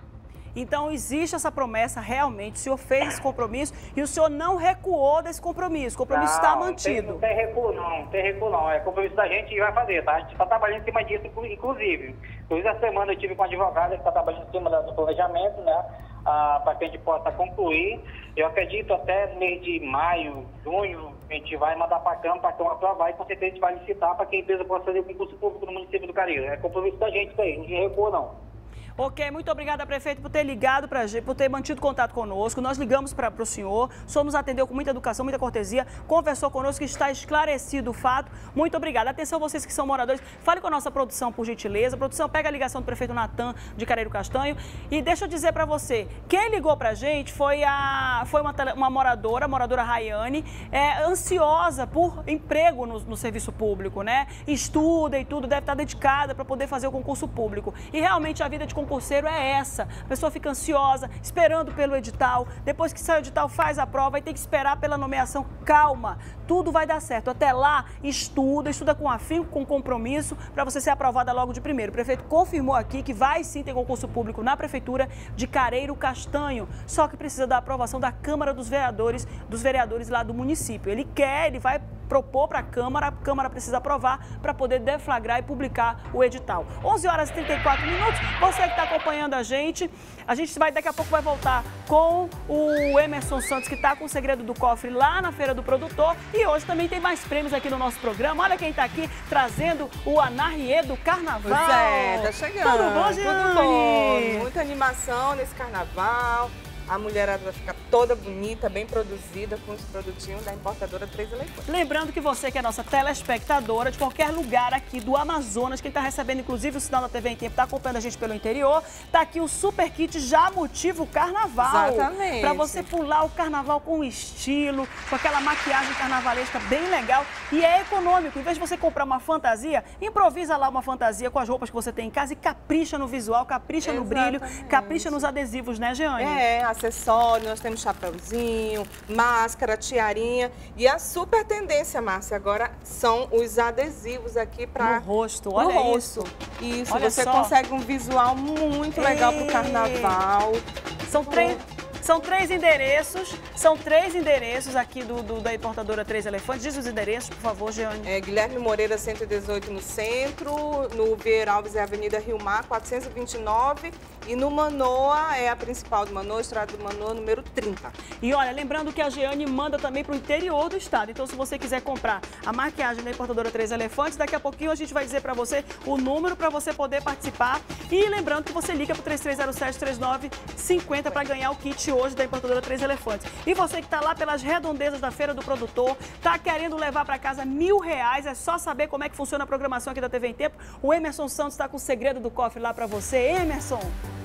Então, existe essa promessa realmente, o senhor fez esse compromisso e o senhor não recuou desse compromisso, o compromisso não, está mantido. Não tem, não tem recuo não, não tem recuo não, é compromisso da gente e vai fazer, tá? A gente está trabalhando em cima disso, inclusive. Inclusive, essa semana eu tive com um advogado que está trabalhando em cima do planejamento, né? Ah, para que a gente possa concluir. Eu acredito até no mês de maio, junho, a gente vai mandar para a Câmara, para a Câmara aprovar e com certeza a gente vai licitar para que a empresa possa fazer o concurso público no município do Careiro. É compromisso da gente isso aí, não tem recuo não. Ok, muito obrigada, prefeito, por ter ligado para a gente, por ter mantido contato conosco. Nós ligamos para o senhor, o senhor nos atendeu com muita educação, muita cortesia, conversou conosco, está esclarecido o fato. Muito obrigada. Atenção, vocês que são moradores, fale com a nossa produção, por gentileza. A produção pega a ligação do prefeito Natan de Careiro Castanho. E deixa eu dizer para você, quem ligou para a gente foi, a, foi uma, uma moradora, a moradora Rayane, é, ansiosa por emprego no, no serviço público, né? Estuda e tudo, deve estar dedicada para poder fazer o concurso público. E realmente a vida de concurseiro é essa. A pessoa fica ansiosa, esperando pelo edital. Depois que sai o edital, faz a prova, vai ter que esperar pela nomeação. Calma, tudo vai dar certo. Até lá, estuda, estuda com afinco, com compromisso, para você ser aprovada logo de primeiro. O prefeito confirmou aqui que vai sim ter concurso público na prefeitura de Careiro Castanho, só que precisa da aprovação da Câmara dos Vereadores, dos vereadores lá do município. Ele quer, ele vai propor para a Câmara, a Câmara precisa aprovar para poder deflagrar e publicar o edital. onze horas e trinta e quatro minutos, você que está acompanhando a gente, a gente vai daqui a pouco vai voltar com o Emerson Santos, que está com o segredo do cofre lá na Feira do Produtor, e hoje também tem mais prêmios aqui no nosso programa. Olha quem está aqui trazendo o Anarriê do Carnaval. Pois é, tá chegando. Tudo bom, Giane? Tudo bom, muita animação nesse Carnaval. A mulherada vai ficar toda bonita, bem produzida, com os produtinhos da importadora Três Elefantes. Lembrando que você que é nossa telespectadora de qualquer lugar aqui do Amazonas, quem está recebendo inclusive o sinal da T V em Tempo, está acompanhando a gente pelo interior, está aqui o Super Kit Já Motiva o Carnaval. Exatamente. Para você pular o carnaval com estilo, com aquela maquiagem carnavalesca bem legal e é econômico. Em vez de você comprar uma fantasia, improvisa lá uma fantasia com as roupas que você tem em casa e capricha no visual, capricha no brilho, capricha nos adesivos, né, Jeane? É, acessório, nós temos chapéuzinho, máscara, tiarinha. E a super tendência, Márcia, agora são os adesivos aqui para o rosto. Olha rosto. isso. Isso, olha você só. Consegue um visual muito legal para o carnaval. São três... São três endereços, são três endereços aqui do, do, da importadora Três Elefantes. Diz os endereços, por favor, Jeane. É Guilherme Moreira, cento e dezoito no centro, no Vieira Alves é Avenida Rio Mar, quatrocentos e vinte e nove, e no Manoa é a principal do Manoa, Estrada do Manoa, número trinta. E olha, lembrando que a Jeane manda também para o interior do estado, então se você quiser comprar a maquiagem da importadora Três Elefantes, daqui a pouquinho a gente vai dizer para você o número para você poder participar. E lembrando que você liga para o três três zero sete, três nove cinco zero para ganhar o kit hoje da importadora Três Elefantes. E você que está lá pelas redondezas da Feira do Produtor, está querendo levar para casa mil reais, é só saber como é que funciona a programação aqui da T V em Tempo. O Emerson Santos está com o segredo do cofre lá para você. Emerson!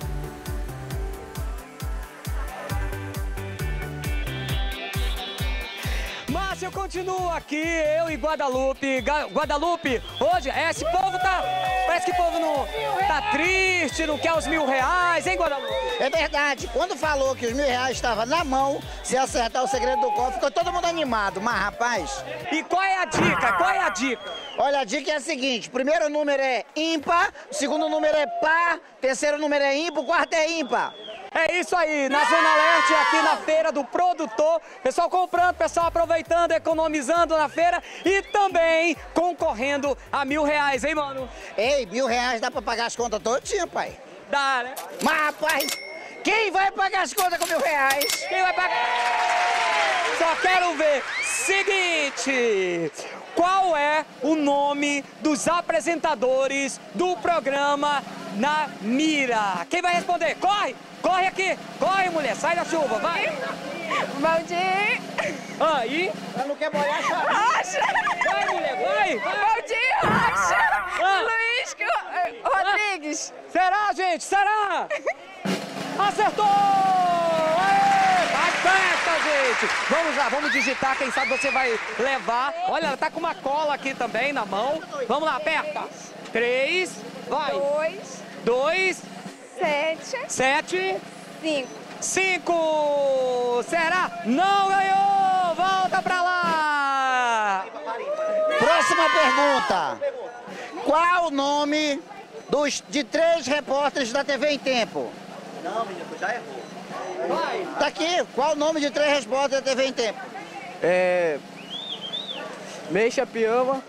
Márcia, eu continuo aqui, eu e Guadalupe. Guadalupe, hoje, esse povo tá... Parece que o povo não tá triste, não quer os mil reais, hein, Guadalupe? É verdade. Quando falou que os mil reais estavam na mão, se acertar o segredo do cofre, ficou todo mundo animado. Mas, rapaz... E qual é a dica? Qual é a dica? Olha, a dica é a seguinte. O primeiro número é ímpar, o segundo número é par, o terceiro número é ímpar, o quarto é ímpar. É isso aí, na Zona Leste, aqui na Feira do Produtor, pessoal comprando, pessoal aproveitando, economizando na feira e também concorrendo a mil reais, hein, mano? Ei, mil reais dá pra pagar as contas todinha, pai? Dá, né? Mas, rapaz, quem vai pagar as contas com mil reais? Quem vai pagar? Só quero ver. Seguinte, qual é o nome dos apresentadores do programa Na Mira? Quem vai responder? Corre! Corre aqui! Corre, mulher! Sai da chuva, vai! Bom dia! Aí! Ela não quer molhar, chave! Rocha! Vai, mulher, vai! Bom dia, Rocha! Ah. Luiz Rodrigues! Ah. Será, gente? Será? Acertou! Aê! Vai festa, gente! Vamos lá, vamos digitar, quem sabe você vai levar. Olha, ela tá com uma cola aqui também na mão. Vamos lá, aperta! Três, Vai. Dois. Dois. Sete. Sete. Cinco. Cinco. Será? Não ganhou. Volta pra lá. Próxima pergunta. Qual o nome dos, de três repórteres da T V em Tempo? Não, menino, já errou. Vai. Tá aqui. Qual o nome de três repórteres da T V em Tempo? É... Meixa Piama,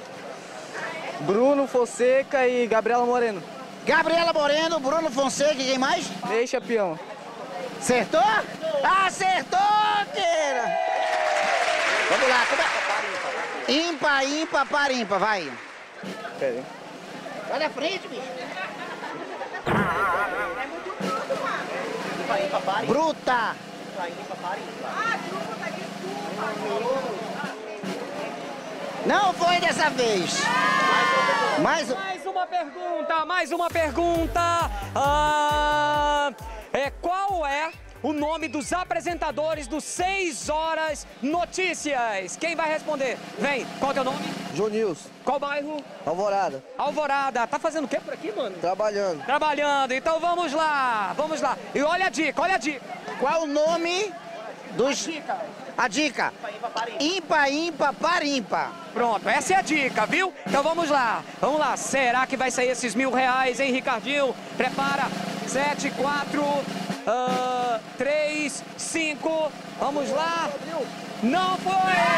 Bruno Fonseca e Gabriela Moreno. Gabriela Moreno, Bruno Fonseca e quem mais? Meixa Piama. Acertou? Acertou, queira! Vamos lá, como é? Ímpar, ímpar, par, ímpar, vai. Pera aí. Vai na frente, bicho. Ímpar, ímpar, par, ímpar. Bruta. Ímpar, ímpar, par, ímpar. Não foi dessa vez. Mais, mais uma pergunta, mais uma pergunta. Ah, é, qual é o nome dos apresentadores do seis horas Notícias? Quem vai responder? Vem, qual é o teu nome? Jonilson. Qual bairro? Alvorada. Alvorada. Tá fazendo o que por aqui, mano? Trabalhando. Trabalhando. Então vamos lá, vamos lá. E olha a dica, olha a dica. Qual o nome dos... A dica. A dica. Ímpar, ímpar, par, ímpar. Pronto, essa é a dica, viu? Então vamos lá, vamos lá. Será que vai sair esses mil reais, hein, Ricardinho? Prepara. Sete, quatro, uh, três, cinco. Vamos lá. Não foi!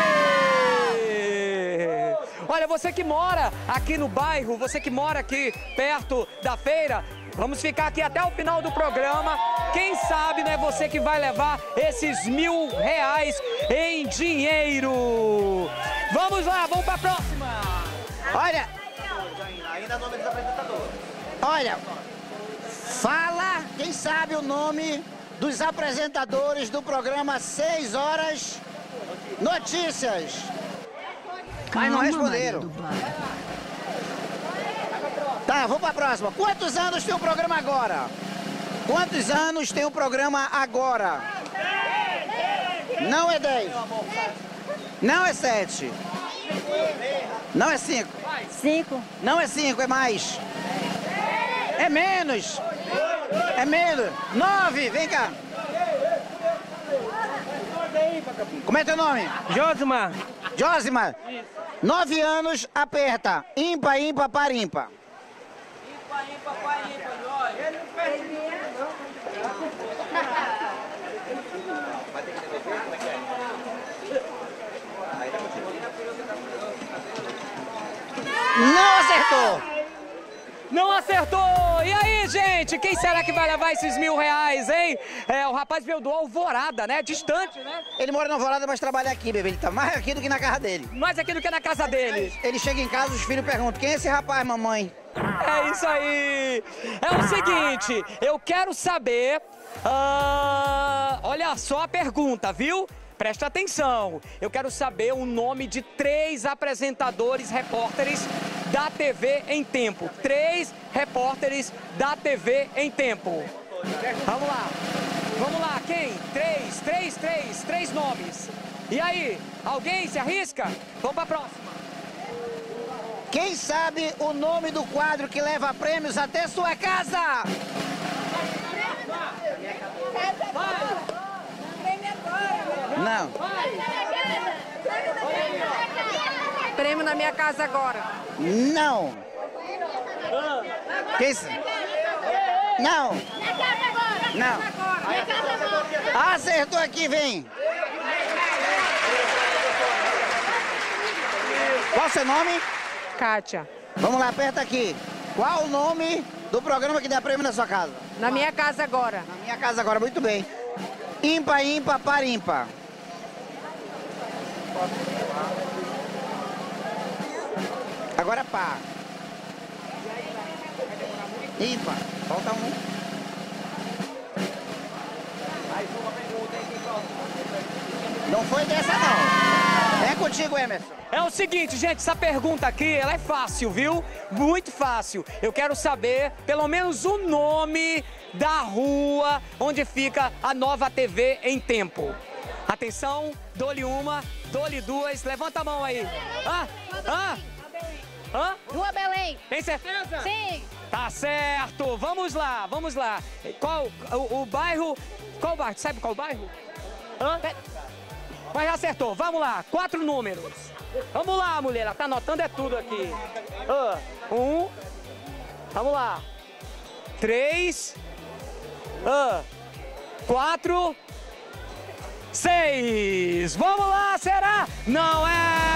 Olha, você que mora aqui no bairro, você que mora aqui perto da feira, vamos ficar aqui até o final do programa. Quem sabe, né, você que vai levar esses mil reais em dinheiro. Vamos lá, vamos pra próxima. Olha. Ainda nome dos apresentadores. Olha. Fala, quem sabe o nome dos apresentadores do programa seis horas Notícias. Mas não responderam. Tá, vamos pra próxima. Quantos anos tem o programa agora? Quantos anos tem o programa agora? Não é dez. Não é sete. Não é cinco. Cinco. Não é cinco, é mais. É menos. É menos. Nove, vem cá. Como é teu nome? Josimar. Josimar. Nove anos, aperta. Ímpar, ímpar, par, ímpar. Ímpar, ímpar, par, ímpar, Não acertou. Não acertou! E aí, gente? Quem será que vai levar esses mil reais, hein? É, o rapaz veio do Alvorada, né? Distante, né? Ele mora na Alvorada, mas trabalha aqui, bebê. Ele tá mais aqui do que na casa dele. Mais aqui do que na casa dele. Ele chega em casa, os filhos perguntam, quem é esse rapaz, mamãe? É isso aí! É o seguinte, eu quero saber... Uh, olha só a pergunta, viu? Presta atenção. Eu quero saber o nome de três apresentadores, repórteres da T V em Tempo. Três repórteres da T V em Tempo. Vamos lá. Vamos lá. Quem? Três, três, três. Três nomes. E aí? Alguém se arrisca? Vamos pra próxima. Quem sabe o nome do quadro que leva prêmios até sua casa? Não. Prêmio na minha casa agora. Não. Quem sa... Não. Não. Acertou aqui, vem. Qual o seu nome? Kátia. Vamos lá, aperta aqui. Qual o nome do programa que dá prêmio na sua casa? Na minha casa agora. Na minha casa agora, muito bem. Ímpar, ímpar, par, ímpar. Agora par. Ímpar. Falta um. Mais uma pergunta, hein? Não foi dessa, não. É contigo, Emerson. É o seguinte, gente, essa pergunta aqui, ela é fácil, viu? Muito fácil. Eu quero saber, pelo menos, o nome da rua onde fica a Nova T V em Tempo. Atenção, dou-lhe uma, dou-lhe duas, levanta a mão aí. Ah, ah, Hã? Rua Belém. Tem certeza? Sim. Tá certo. Vamos lá, vamos lá. Qual o, o bairro? Qual bairro? Sabe qual bairro? Hã? Mas acertou. Vamos lá. Quatro números. Vamos lá, mulher. Ela tá anotando é tudo aqui. Ah, um. Vamos lá. Três. Ah, quatro. Seis. Vamos lá, será? Não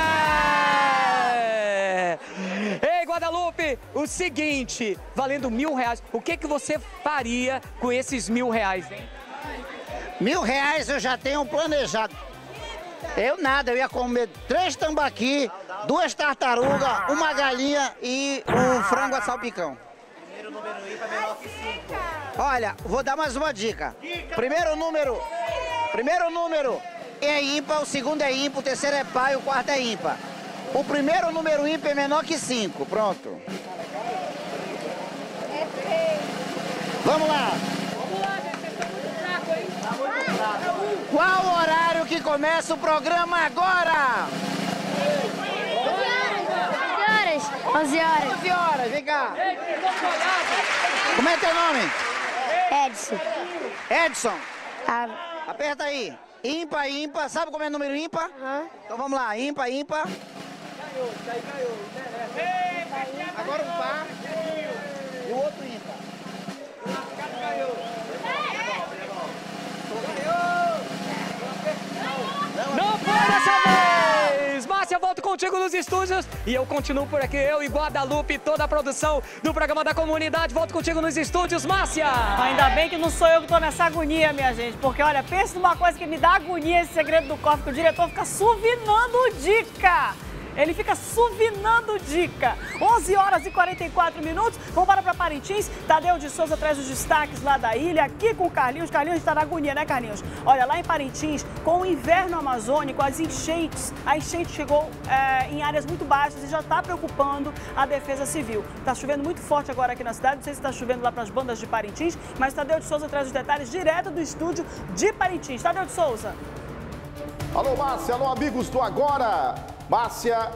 é! Ei, Guadalupe, o seguinte, valendo mil reais, o que que você faria com esses mil reais, hein? Mil reais eu já tenho planejado. Eu nada, eu ia comer três tambaqui, duas tartarugas, uma galinha e um frango a salpicão. Primeiro número ímpar menor que cinco. Olha, vou dar mais uma dica. Primeiro número, primeiro número é ímpar, o segundo é ímpar, o terceiro é par e o quarto é ímpar. O primeiro número ímpar é menor que cinco, pronto. Vamos lá. Qual o horário que começa o programa agora? onze horas. onze horas, vem cá. Como é teu nome? Edson. Edson. Aperta aí. Ímpar, ímpar. Sabe como é o número ímpar? Uhum. Então vamos lá. Ímpar, ímpar. Agora um par. E o outro ímpar. Não foi dessa vez! Márcia, eu volto contigo nos estúdios e eu continuo por aqui, eu e Guadalupe, toda a produção do programa da comunidade. Volto contigo nos estúdios, Márcia! Ainda bem que não sou eu que tô nessa agonia, minha gente, porque olha, pensa numa coisa que me dá agonia, esse segredo do cofre, que o diretor fica suvinando dica. Ele fica suvinando dica. onze horas e quarenta e quatro minutos. Vamos para para Parintins. Tadeu de Souza traz os destaques lá da ilha. Aqui com o Carlinhos. Carlinhos está na agonia, né, Carlinhos? Olha, lá em Parintins, com o inverno amazônico, as enchentes. A enchente chegou é, em áreas muito baixas e já está preocupando a Defesa Civil. Está chovendo muito forte agora aqui na cidade. Não sei se está chovendo lá para as bandas de Parintins, mas Tadeu de Souza traz os detalhes direto do estúdio de Parintins. Tadeu de Souza. Alô, Márcia. Alô, amigos do Agora. Márcia,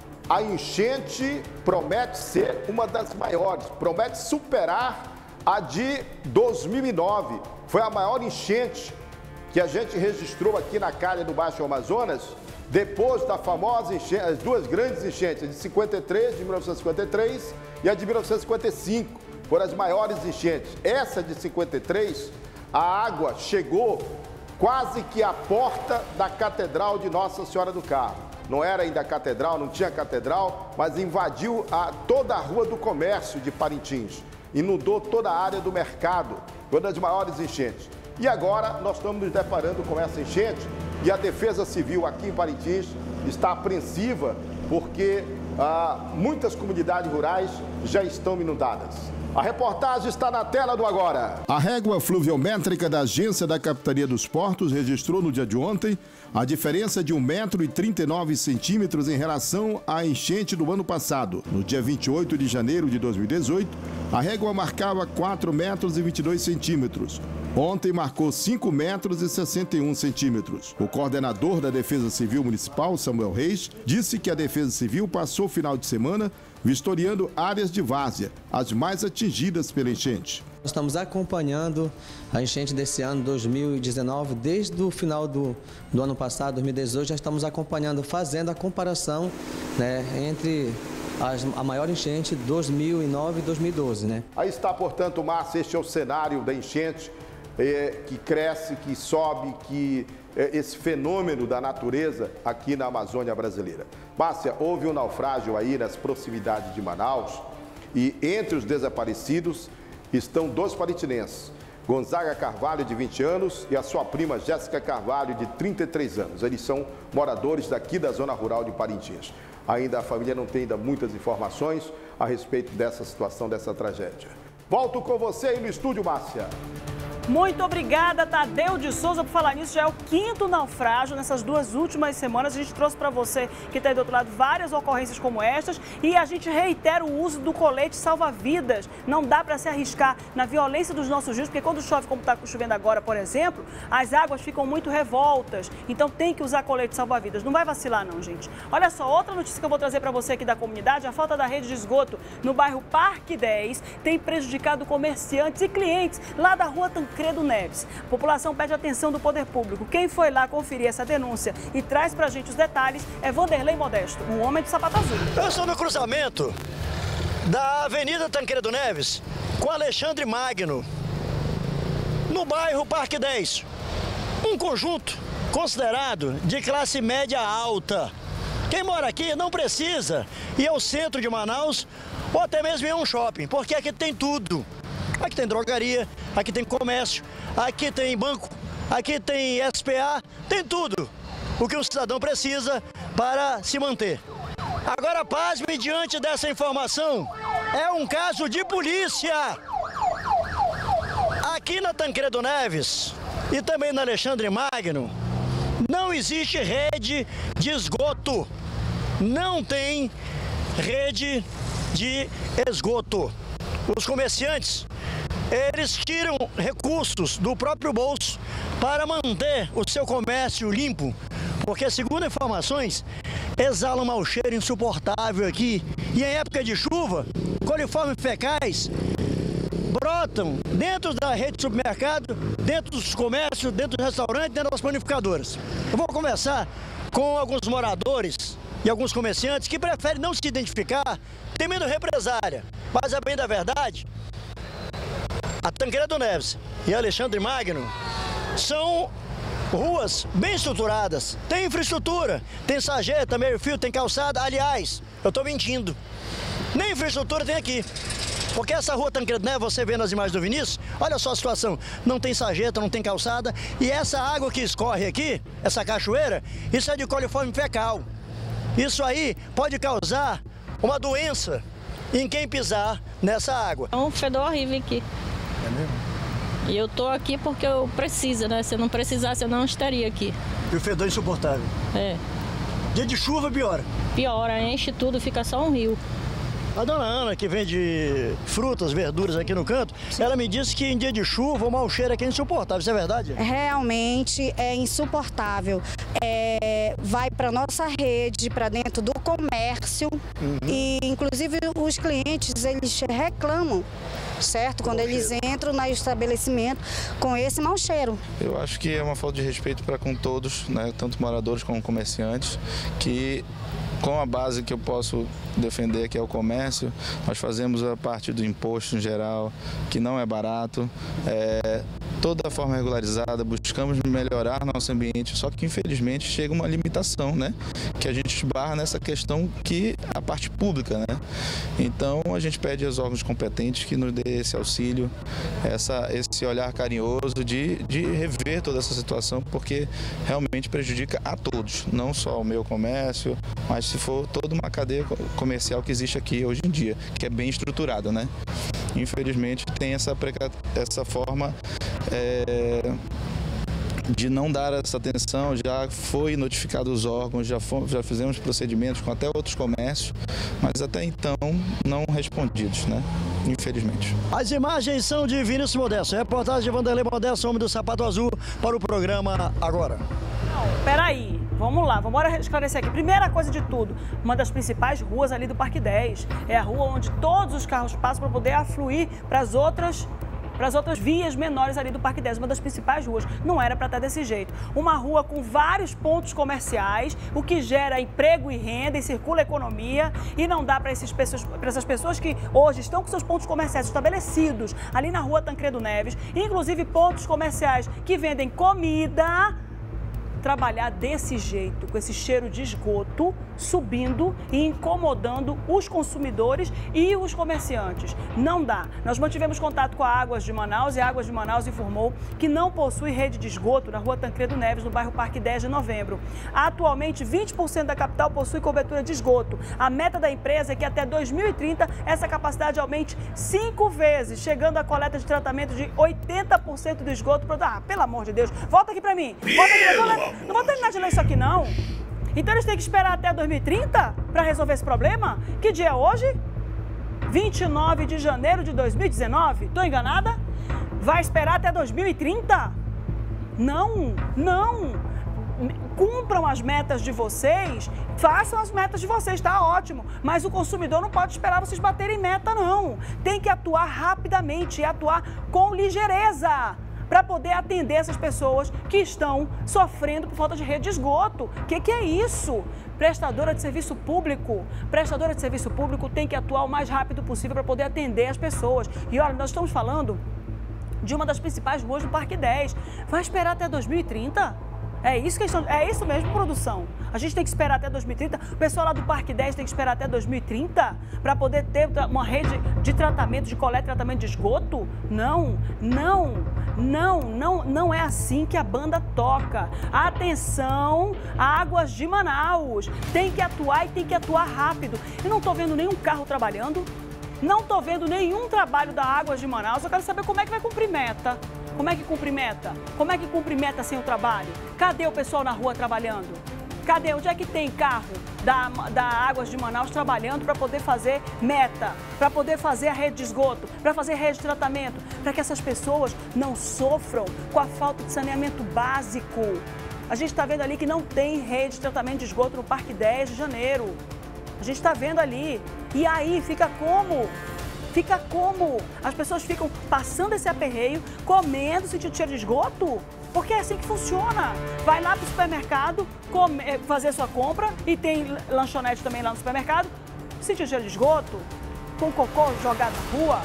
a enchente promete ser uma das maiores, promete superar a de dois mil e nove. Foi a maior enchente que a gente registrou aqui na calha do Baixo Amazonas, depois da famosa enchente, as duas grandes enchentes, a de cinquenta e três, de mil novecentos e cinquenta e três e a de mil novecentos e cinquenta e cinco, foram as maiores enchentes. Essa de cinquenta e três, a água chegou quase que à porta da Catedral de Nossa Senhora do Carmo. Não era ainda a catedral, não tinha catedral, mas invadiu a, toda a rua do comércio de Parintins, inundou toda a área do mercado, uma das maiores enchentes. E agora nós estamos nos deparando com essa enchente e a Defesa Civil aqui em Parintins está apreensiva porque ah, muitas comunidades rurais já estão inundadas. A reportagem está na tela do Agora. A régua fluviométrica da Agência da Capitania dos Portos registrou no dia de ontem a diferença de um metro e trinta e nove centímetros em relação à enchente do ano passado. No dia vinte e oito de janeiro de dois mil e dezoito, a régua marcava quatro metros e vinte e dois centímetros. Ontem marcou cinco metros e sessenta e um centímetros. O coordenador da Defesa Civil Municipal, Samuel Reis, disse que a Defesa Civil passou o final de semana vistoriando áreas de várzea, as mais atingidas pela enchente. Nós estamos acompanhando a enchente desse ano, dois mil e dezenove, desde o final do, do ano passado, dois mil e dezoito, já estamos acompanhando, fazendo a comparação, né, entre as, a maior enchente de dois mil e nove e dois mil e doze. Né? Aí está, portanto, Márcia, este é o cenário da enchente, é, que cresce, que sobe, que é, esse fenômeno da natureza aqui na Amazônia brasileira. Márcia, houve um naufrágio aí nas proximidades de Manaus e entre os desaparecidos estão dois parintinenses, Gonzaga Carvalho, de vinte anos, e a sua prima Jéssica Carvalho, de trinta e três anos. Eles são moradores daqui da zona rural de Parintins. Ainda a família não tem ainda muitas informações a respeito dessa situação, dessa tragédia. Volto com você aí no estúdio, Márcia. Muito obrigada, Tadeu de Souza, por falar nisso. Já é o quinto naufrágio nessas duas últimas semanas. A gente trouxe para você que está aí do outro lado várias ocorrências como estas e a gente reitera o uso do colete salva-vidas. Não dá para se arriscar na violência dos nossos rios, porque quando chove, como está chovendo agora, por exemplo, as águas ficam muito revoltas. Então tem que usar colete salva-vidas. Não vai vacilar não, gente. Olha só, outra notícia que eu vou trazer para você aqui da comunidade, a falta da rede de esgoto no bairro Parque dez tem prejudicado comerciantes e clientes lá da rua Tancredo Neves. A população pede atenção do poder público. Quem foi lá conferir essa denúncia e traz pra gente os detalhes é Vanderlei Modesto, um homem do sapato azul. Eu estou no cruzamento da Avenida Tancredo Neves com Alexandre Magno, no bairro Parque dez. Um conjunto considerado de classe média alta. Quem mora aqui não precisa ir ao centro de Manaus ou até mesmo ir a um shopping, porque aqui tem tudo. Aqui tem drogaria, aqui tem comércio, aqui tem banco, aqui tem S P A, tem tudo o que o cidadão precisa para se manter. Agora, pasme, diante dessa informação, é um caso de polícia. Aqui na Tancredo Neves e também na Alexandre Magno, não existe rede de esgoto. Não tem rede de esgoto. Os comerciantes, eles tiram recursos do próprio bolso para manter o seu comércio limpo, porque, segundo informações, exala um mau cheiro insuportável aqui. E em época de chuva, coliformes fecais brotam dentro da rede de supermercado, dentro dos comércios, dentro dos restaurantes, dentro das panificadoras. Eu vou conversar com alguns moradores e alguns comerciantes que preferem não se identificar, temendo represália. Mas, a bem da verdade, a Tancredo Neves e Alexandre Magno são ruas bem estruturadas. Tem infraestrutura, tem sarjeta, meio-fio, tem calçada. Aliás, eu estou mentindo. Nem infraestrutura tem aqui. Porque essa rua Tancredo Neves, você vê nas imagens do Vinícius, olha só a situação. Não tem sarjeta, não tem calçada. E essa água que escorre aqui, essa cachoeira, isso é de coliforme fecal. Isso aí pode causar uma doença em quem pisar nessa água. É um fedor horrível aqui. É mesmo? E eu tô aqui porque eu preciso, né? Se eu não precisasse, eu não estaria aqui. E o fedor é insuportável? É. Dia de chuva piora? Piora, enche tudo, fica só um rio. A dona Ana, que vende frutas, verduras aqui no canto, sim, ela me disse que em dia de chuva o mau cheiro aqui é insuportável. Isso é verdade? Realmente é insuportável. É, vai para nossa rede, para dentro do comércio, uhum, e inclusive os clientes, eles reclamam, certo? Quando eles cheiro. entram no estabelecimento com esse mau cheiro. Eu acho que é uma falta de respeito para com todos, né? Tanto moradores como comerciantes, que com a base que eu posso defender, que é o comércio, nós fazemos a parte do imposto em geral, que não é barato, é, toda a forma regularizada, buscamos melhorar nosso ambiente, só que infelizmente chega uma limitação, né? Que a gente esbarra nessa questão que a parte pública, né? Então a gente pede aos órgãos competentes que nos dê esse auxílio, essa, esse olhar carinhoso de, de rever toda essa situação, porque realmente prejudica a todos, não só o meu comércio, mas se for toda uma cadeia comercial que existe aqui hoje em dia, que é bem estruturada, né? Infelizmente tem essa, essa forma é, de não dar essa atenção. Já foi notificado os órgãos, já, fomos, já fizemos procedimentos com até outros comércios, mas até então não respondidos, né? Infelizmente. As imagens são de Vinícius Modesto, reportagem de Vanderlei Modesto, homem do sapato azul, para o programa Agora. Não, peraí. Vamos lá, vamos esclarecer aqui. Primeira coisa de tudo, uma das principais ruas ali do Parque dez. É a rua onde todos os carros passam para poder afluir para as outras, para as outras vias menores ali do Parque dez. Uma das principais ruas. Não era para estar desse jeito. Uma rua com vários pontos comerciais, o que gera emprego e renda e circula economia. E não dá para essas pessoas que hoje estão com seus pontos comerciais estabelecidos ali na rua Tancredo Neves, inclusive pontos comerciais que vendem comida, trabalhar desse jeito, com esse cheiro de esgoto subindo e incomodando os consumidores e os comerciantes. Não dá. Nós mantivemos contato com a Águas de Manaus e a Águas de Manaus informou que não possui rede de esgoto na rua Tancredo Neves, no bairro Parque dez de Novembro. Atualmente, vinte por cento da capital possui cobertura de esgoto. A meta da empresa é que até dois mil e trinta essa capacidade aumente cinco vezes, chegando à coleta de tratamento de oitenta por cento do esgoto. Ah, pelo amor de Deus, volta aqui pra mim. Volta aqui, não, vou, não vou terminar de ler isso aqui, não. Então eles têm que esperar até dois mil e trinta para resolver esse problema? Que dia é hoje? vinte e nove de janeiro de dois mil e dezenove? Estou enganada? Vai esperar até dois mil e trinta? Não, não. Cumpram as metas de vocês, façam as metas de vocês, está ótimo. Mas o consumidor não pode esperar vocês baterem meta, não. Tem que atuar rapidamente e atuar com ligeireza para poder atender essas pessoas que estão sofrendo por falta de rede de esgoto. O que, que é isso? Prestadora de serviço público. Prestadora de serviço público tem que atuar o mais rápido possível para poder atender as pessoas. E olha, nós estamos falando de uma das principais ruas do Parque dez. Vai esperar até dois mil e trinta? É isso, que estão, é isso mesmo, produção. A gente tem que esperar até dois mil e trinta. O pessoal lá do Parque dez tem que esperar até dois mil e trinta para poder ter uma rede de tratamento, de coleta e tratamento de esgoto? Não, não, não, não, não é assim que a banda toca. Atenção, Águas de Manaus. Tem que atuar e tem que atuar rápido. Eu não estou vendo nenhum carro trabalhando. Não estou vendo nenhum trabalho da Águas de Manaus. Eu quero saber como é que vai cumprir meta. Como é que cumpre meta? Como é que cumpre meta sem o trabalho? Cadê o pessoal na rua trabalhando? Cadê? Onde é que tem carro da, da Águas de Manaus trabalhando para poder fazer meta? Para poder fazer a rede de esgoto? Para fazer rede de tratamento? Para que essas pessoas não sofram com a falta de saneamento básico. A gente está vendo ali que não tem rede de tratamento de esgoto no Parque dez de janeiro. A gente está vendo ali. E aí fica como? Fica como? As pessoas ficam passando esse aperreio, comendo, sentindo cheiro de esgoto? Porque é assim que funciona. Vai lá para o supermercado, comer, fazer sua compra, e tem lanchonete também lá no supermercado, sentir cheiro de esgoto, com cocô jogado na rua.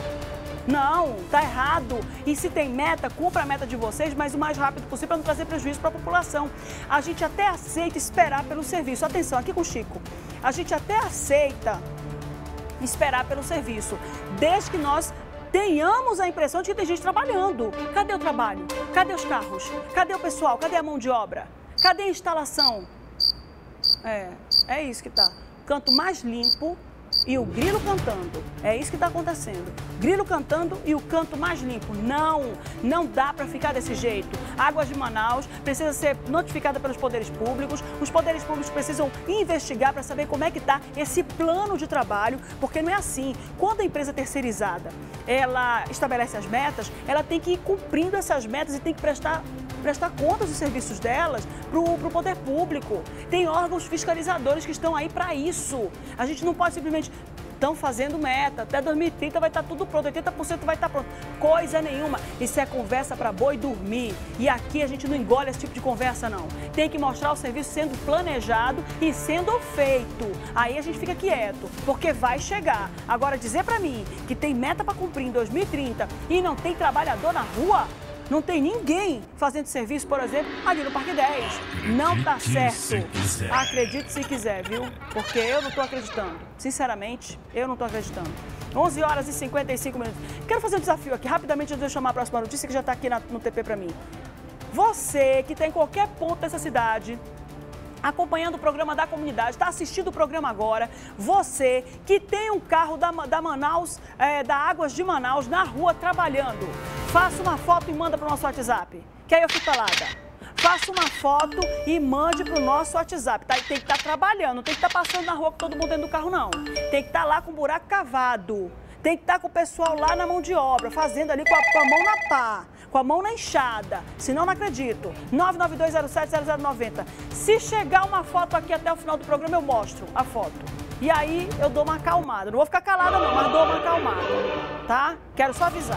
Não, tá errado. E se tem meta, cumpra a meta de vocês, mas o mais rápido possível para não trazer prejuízo para a população. A gente até aceita esperar pelo serviço. Atenção, aqui com o Chico. A gente até aceita esperar pelo serviço, desde que nós tenhamos a impressão de que tem gente trabalhando. Cadê o trabalho? Cadê os carros? Cadê o pessoal? Cadê a mão de obra? Cadê a instalação? É, é isso que tá. Canto mais limpo e o grilo cantando. É isso que está acontecendo. Grilo cantando e o canto mais limpo. Não, não dá para ficar desse jeito. Águas de Manaus precisa ser notificada pelos poderes públicos. Os poderes públicos precisam investigar para saber como é que está esse plano de trabalho, porque não é assim. Quando a empresa terceirizada, ela estabelece as metas, ela tem que ir cumprindo essas metas e tem que prestar prestar contas dos serviços delas para o poder público. Tem órgãos fiscalizadores que estão aí para isso. A gente não pode simplesmente... Estão fazendo meta, até dois mil e trinta vai estar tudo pronto, oitenta por cento vai estar pronto. Coisa nenhuma. Isso é conversa para boi dormir. E aqui a gente não engole esse tipo de conversa, não. Tem que mostrar o serviço sendo planejado e sendo feito. Aí a gente fica quieto, porque vai chegar. Agora, dizer para mim que tem meta para cumprir em dois mil e trinta e não tem trabalhador na rua... Não tem ninguém fazendo serviço, por exemplo, ali no Parque dez. Não tá certo. Acredite se quiser, viu? Porque eu não tô acreditando. Sinceramente, eu não tô acreditando. onze horas e cinquenta e cinco minutos. Quero fazer um desafio aqui, rapidamente, antes de eu chamar a próxima notícia, que já tá aqui na, no T P pra mim. Você que tá em qualquer ponto dessa cidade, acompanhando o programa da comunidade, está assistindo o programa agora, você que tem um carro da, da Manaus, é, da Águas de Manaus, na rua trabalhando, faça uma foto e manda para o nosso WhatsApp, que aí eu fico calada. Faça uma foto e mande para o nosso WhatsApp. Tá? Tem que estar tá trabalhando, não tem que estar tá passando na rua com todo mundo dentro do carro, não. Tem que estar tá lá com o buraco cavado. Tem que estar tá com o pessoal lá na mão de obra, fazendo ali com a, com a mão na pá, com a mão na enxada. Senão, não acredito. nove nove dois zero sete zero zero nove zero. Se chegar uma foto aqui até o final do programa, eu mostro a foto. E aí, eu dou uma acalmada. Não vou ficar calada, não, mas dou uma acalmada. Tá? Quero só avisar.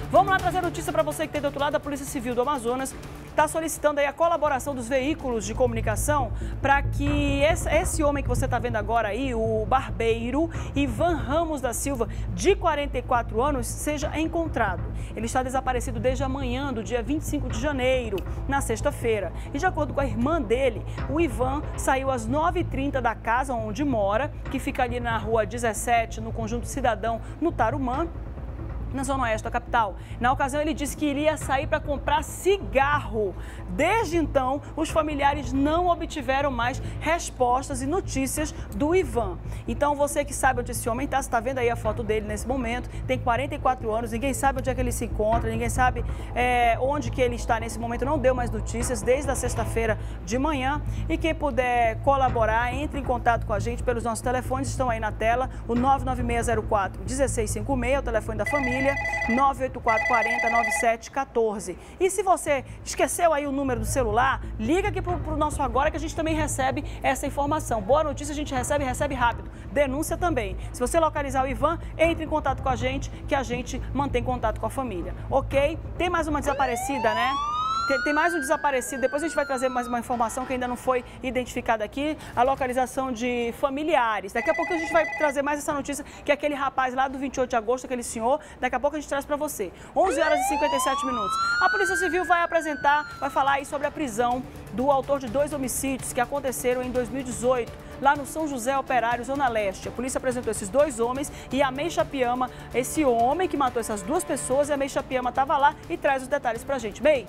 Vamos lá trazer notícia para você que tem do outro lado. A Polícia Civil do Amazonas está solicitando aí a colaboração dos veículos de comunicação para que esse, esse homem que você está vendo agora aí, o barbeiro Ivan Ramos da Silva, de quarenta e quatro anos, seja encontrado. Ele está desaparecido desde a manhã do dia vinte e cinco de janeiro, na sexta-feira. E de acordo com a irmã dele, o Ivan saiu às nove e trinta da casa onde mora, que fica ali na rua dezessete, no Conjunto Cidadão, no Tarumã, na zona oeste da capital. Na ocasião, ele disse que iria sair para comprar cigarro. Desde então, os familiares não obtiveram mais respostas e notícias do Ivan. Então, você que sabe onde esse homem está, você está vendo aí a foto dele nesse momento, tem quarenta e quatro anos, ninguém sabe onde é que ele se encontra, ninguém sabe é, onde que ele está nesse momento, não deu mais notícias desde a sexta-feira de manhã. E quem puder colaborar, entre em contato com a gente pelos nossos telefones, estão aí na tela, o nove nove seis zero quatro, um seis cinco seis, é o telefone da família, nove oito quatro, quatro zero, nove sete um quatro. E se você esqueceu aí o número do celular, liga aqui para o nosso Agora que a gente também recebe essa informação. Boa notícia a gente recebe, recebe rápido. Denúncia também. Se você localizar o Ivan, entre em contato com a gente, que a gente mantém contato com a família. Ok? Tem mais uma desaparecida, né? Tem, tem mais um desaparecido, depois a gente vai trazer mais uma informação que ainda não foi identificada aqui, a localização de familiares. Daqui a pouco a gente vai trazer mais essa notícia, que é aquele rapaz lá do vinte e oito de agosto, aquele senhor, daqui a pouco a gente traz para você. onze horas e cinquenta e sete minutos. A Polícia Civil vai apresentar, vai falar aí sobre a prisão do autor de dois homicídios que aconteceram em dois mil e dezoito, lá no São José Operário, Zona Leste. A polícia apresentou esses dois homens e a Meixa Piama, esse homem que matou essas duas pessoas, e a Meixa Piama estava lá e traz os detalhes para a gente. Mei?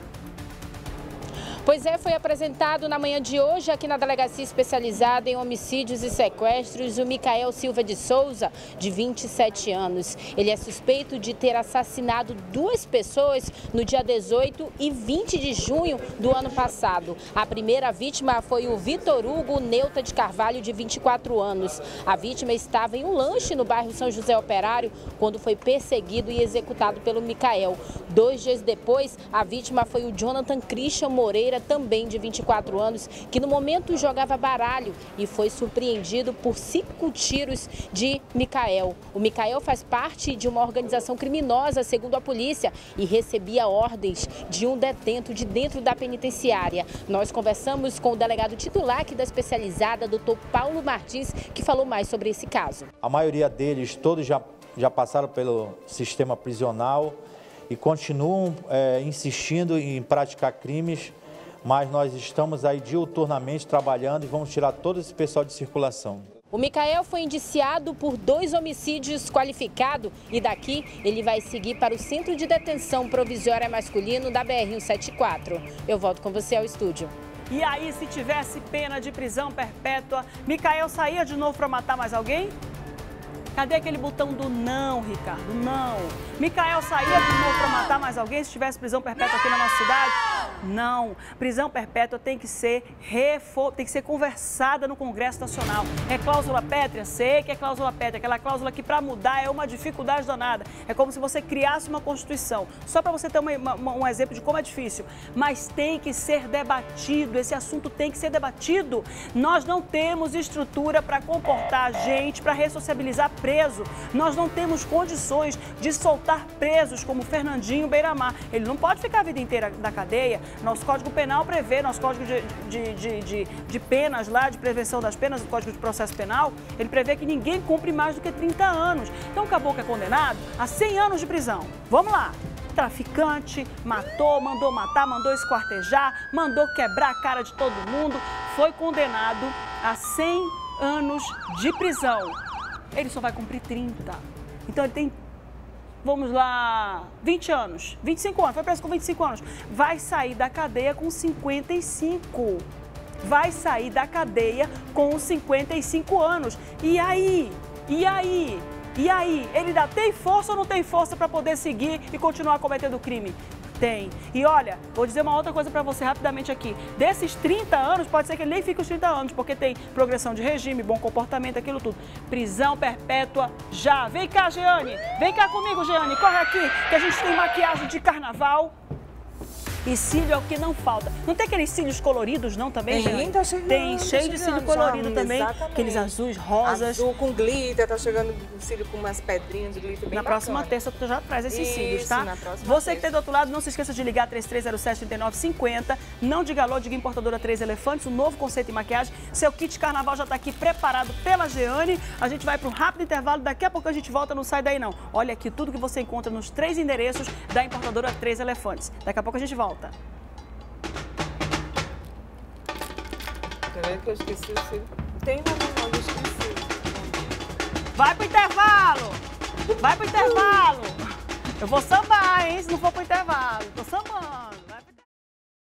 Pois é, foi apresentado na manhã de hoje aqui na Delegacia Especializada em Homicídios e Sequestros o Micael Silva de Souza, de vinte e sete anos. Ele é suspeito de ter assassinado duas pessoas no dia dezoito e vinte de junho do ano passado. A primeira vítima foi o Vitor Hugo Neuta de Carvalho, de vinte e quatro anos. A vítima estava em um lanche no bairro São José Operário quando foi perseguido e executado pelo Micael. Dois dias depois, a vítima foi o Jonathan Christian Moreira, também de vinte e quatro anos, que no momento jogava baralho e foi surpreendido por cinco tiros de Micael. O Micael faz parte de uma organização criminosa, segundo a polícia, e recebia ordens de um detento de dentro da penitenciária. Nós conversamos com o delegado titular aqui da Especializada, doutor Paulo Martins, que falou mais sobre esse caso. A maioria deles, todos já, já passaram pelo sistema prisional e continuam é, insistindo em praticar crimes, mas nós estamos aí diuturnamente trabalhando e vamos tirar todo esse pessoal de circulação. O Micael foi indiciado por dois homicídios qualificados e daqui ele vai seguir para o Centro de Detenção Provisória Masculino da B R cento e setenta e quatro. Eu volto com você ao estúdio. E aí, se tivesse pena de prisão perpétua, Micael saía de novo para matar mais alguém? Cadê aquele botão do não, Ricardo? Não. Micael saía de novo para matar mais alguém se tivesse prisão perpétua aqui na nossa cidade? Não. Prisão perpétua tem que ser refo... tem que ser conversada no Congresso Nacional. É cláusula pétrea? Sei que é cláusula pétrea. Aquela cláusula que para mudar é uma dificuldade danada. É como se você criasse uma Constituição. Só para você ter uma, uma, um exemplo de como é difícil. Mas tem que ser debatido. Esse assunto tem que ser debatido. Nós não temos estrutura para comportar gente, para ressociabilizar preso. Nós não temos condições de soltar presos como Fernandinho Beiramar. Ele não pode ficar a vida inteira na cadeia. Nosso Código Penal prevê, nosso Código de, de, de, de, de penas lá, de prevenção das penas, o Código de Processo Penal, ele prevê que ninguém cumpre mais do que trinta anos. Então o caboclo é condenado a cem anos de prisão. Vamos lá. Traficante, matou, mandou matar, mandou esquartejar, mandou quebrar a cara de todo mundo, foi condenado a cem anos de prisão. Ele só vai cumprir trinta. Então ele tem, vamos lá, vinte anos, vinte e cinco anos, foi preso com vinte e cinco anos. Vai sair da cadeia com cinquenta e cinco. Vai sair da cadeia com cinquenta e cinco anos. E aí? E aí? E aí? Ele ainda tem força ou não tem força para poder seguir e continuar cometendo crime? Tem. E olha, vou dizer uma outra coisa para você rapidamente aqui. Desses trinta anos, pode ser que ele nem fique os trinta anos, porque tem progressão de regime, bom comportamento, aquilo tudo. Prisão perpétua já. Vem cá, Jeane. Vem cá comigo, Jeane. Corre aqui, que a gente tem maquiagem de carnaval. E cílio é o que não falta. Não tem aqueles cílios coloridos, não, também, Tem, gente? tá chegando. Tem, cheio tá de chegando, cílio colorido já, também. exatamente. Aqueles azuis, rosas. Azul com glitter, tá chegando cílio com umas pedrinhas de glitter bem Na próxima bacana. terça tu já traz esses Isso, cílios, tá? na próxima Você que terça. tem do outro lado, não se esqueça de ligar três três zero sete, três nove cinco zero. Não diga alô, diga importadora três Elefantes, um novo conceito em maquiagem. Seu kit carnaval já tá aqui preparado pela Jeane. A gente vai para um rápido intervalo, daqui a pouco a gente volta, não sai daí não. Olha aqui tudo que você encontra nos três endereços da importadora três Elefantes. Daqui a pouco a gente volta. Peraí que eu esqueci o cílio. Tem na mão, eu esqueci. Vai pro intervalo! Vai pro intervalo! Eu vou sambar, hein? Se não for pro intervalo. Tô sambando.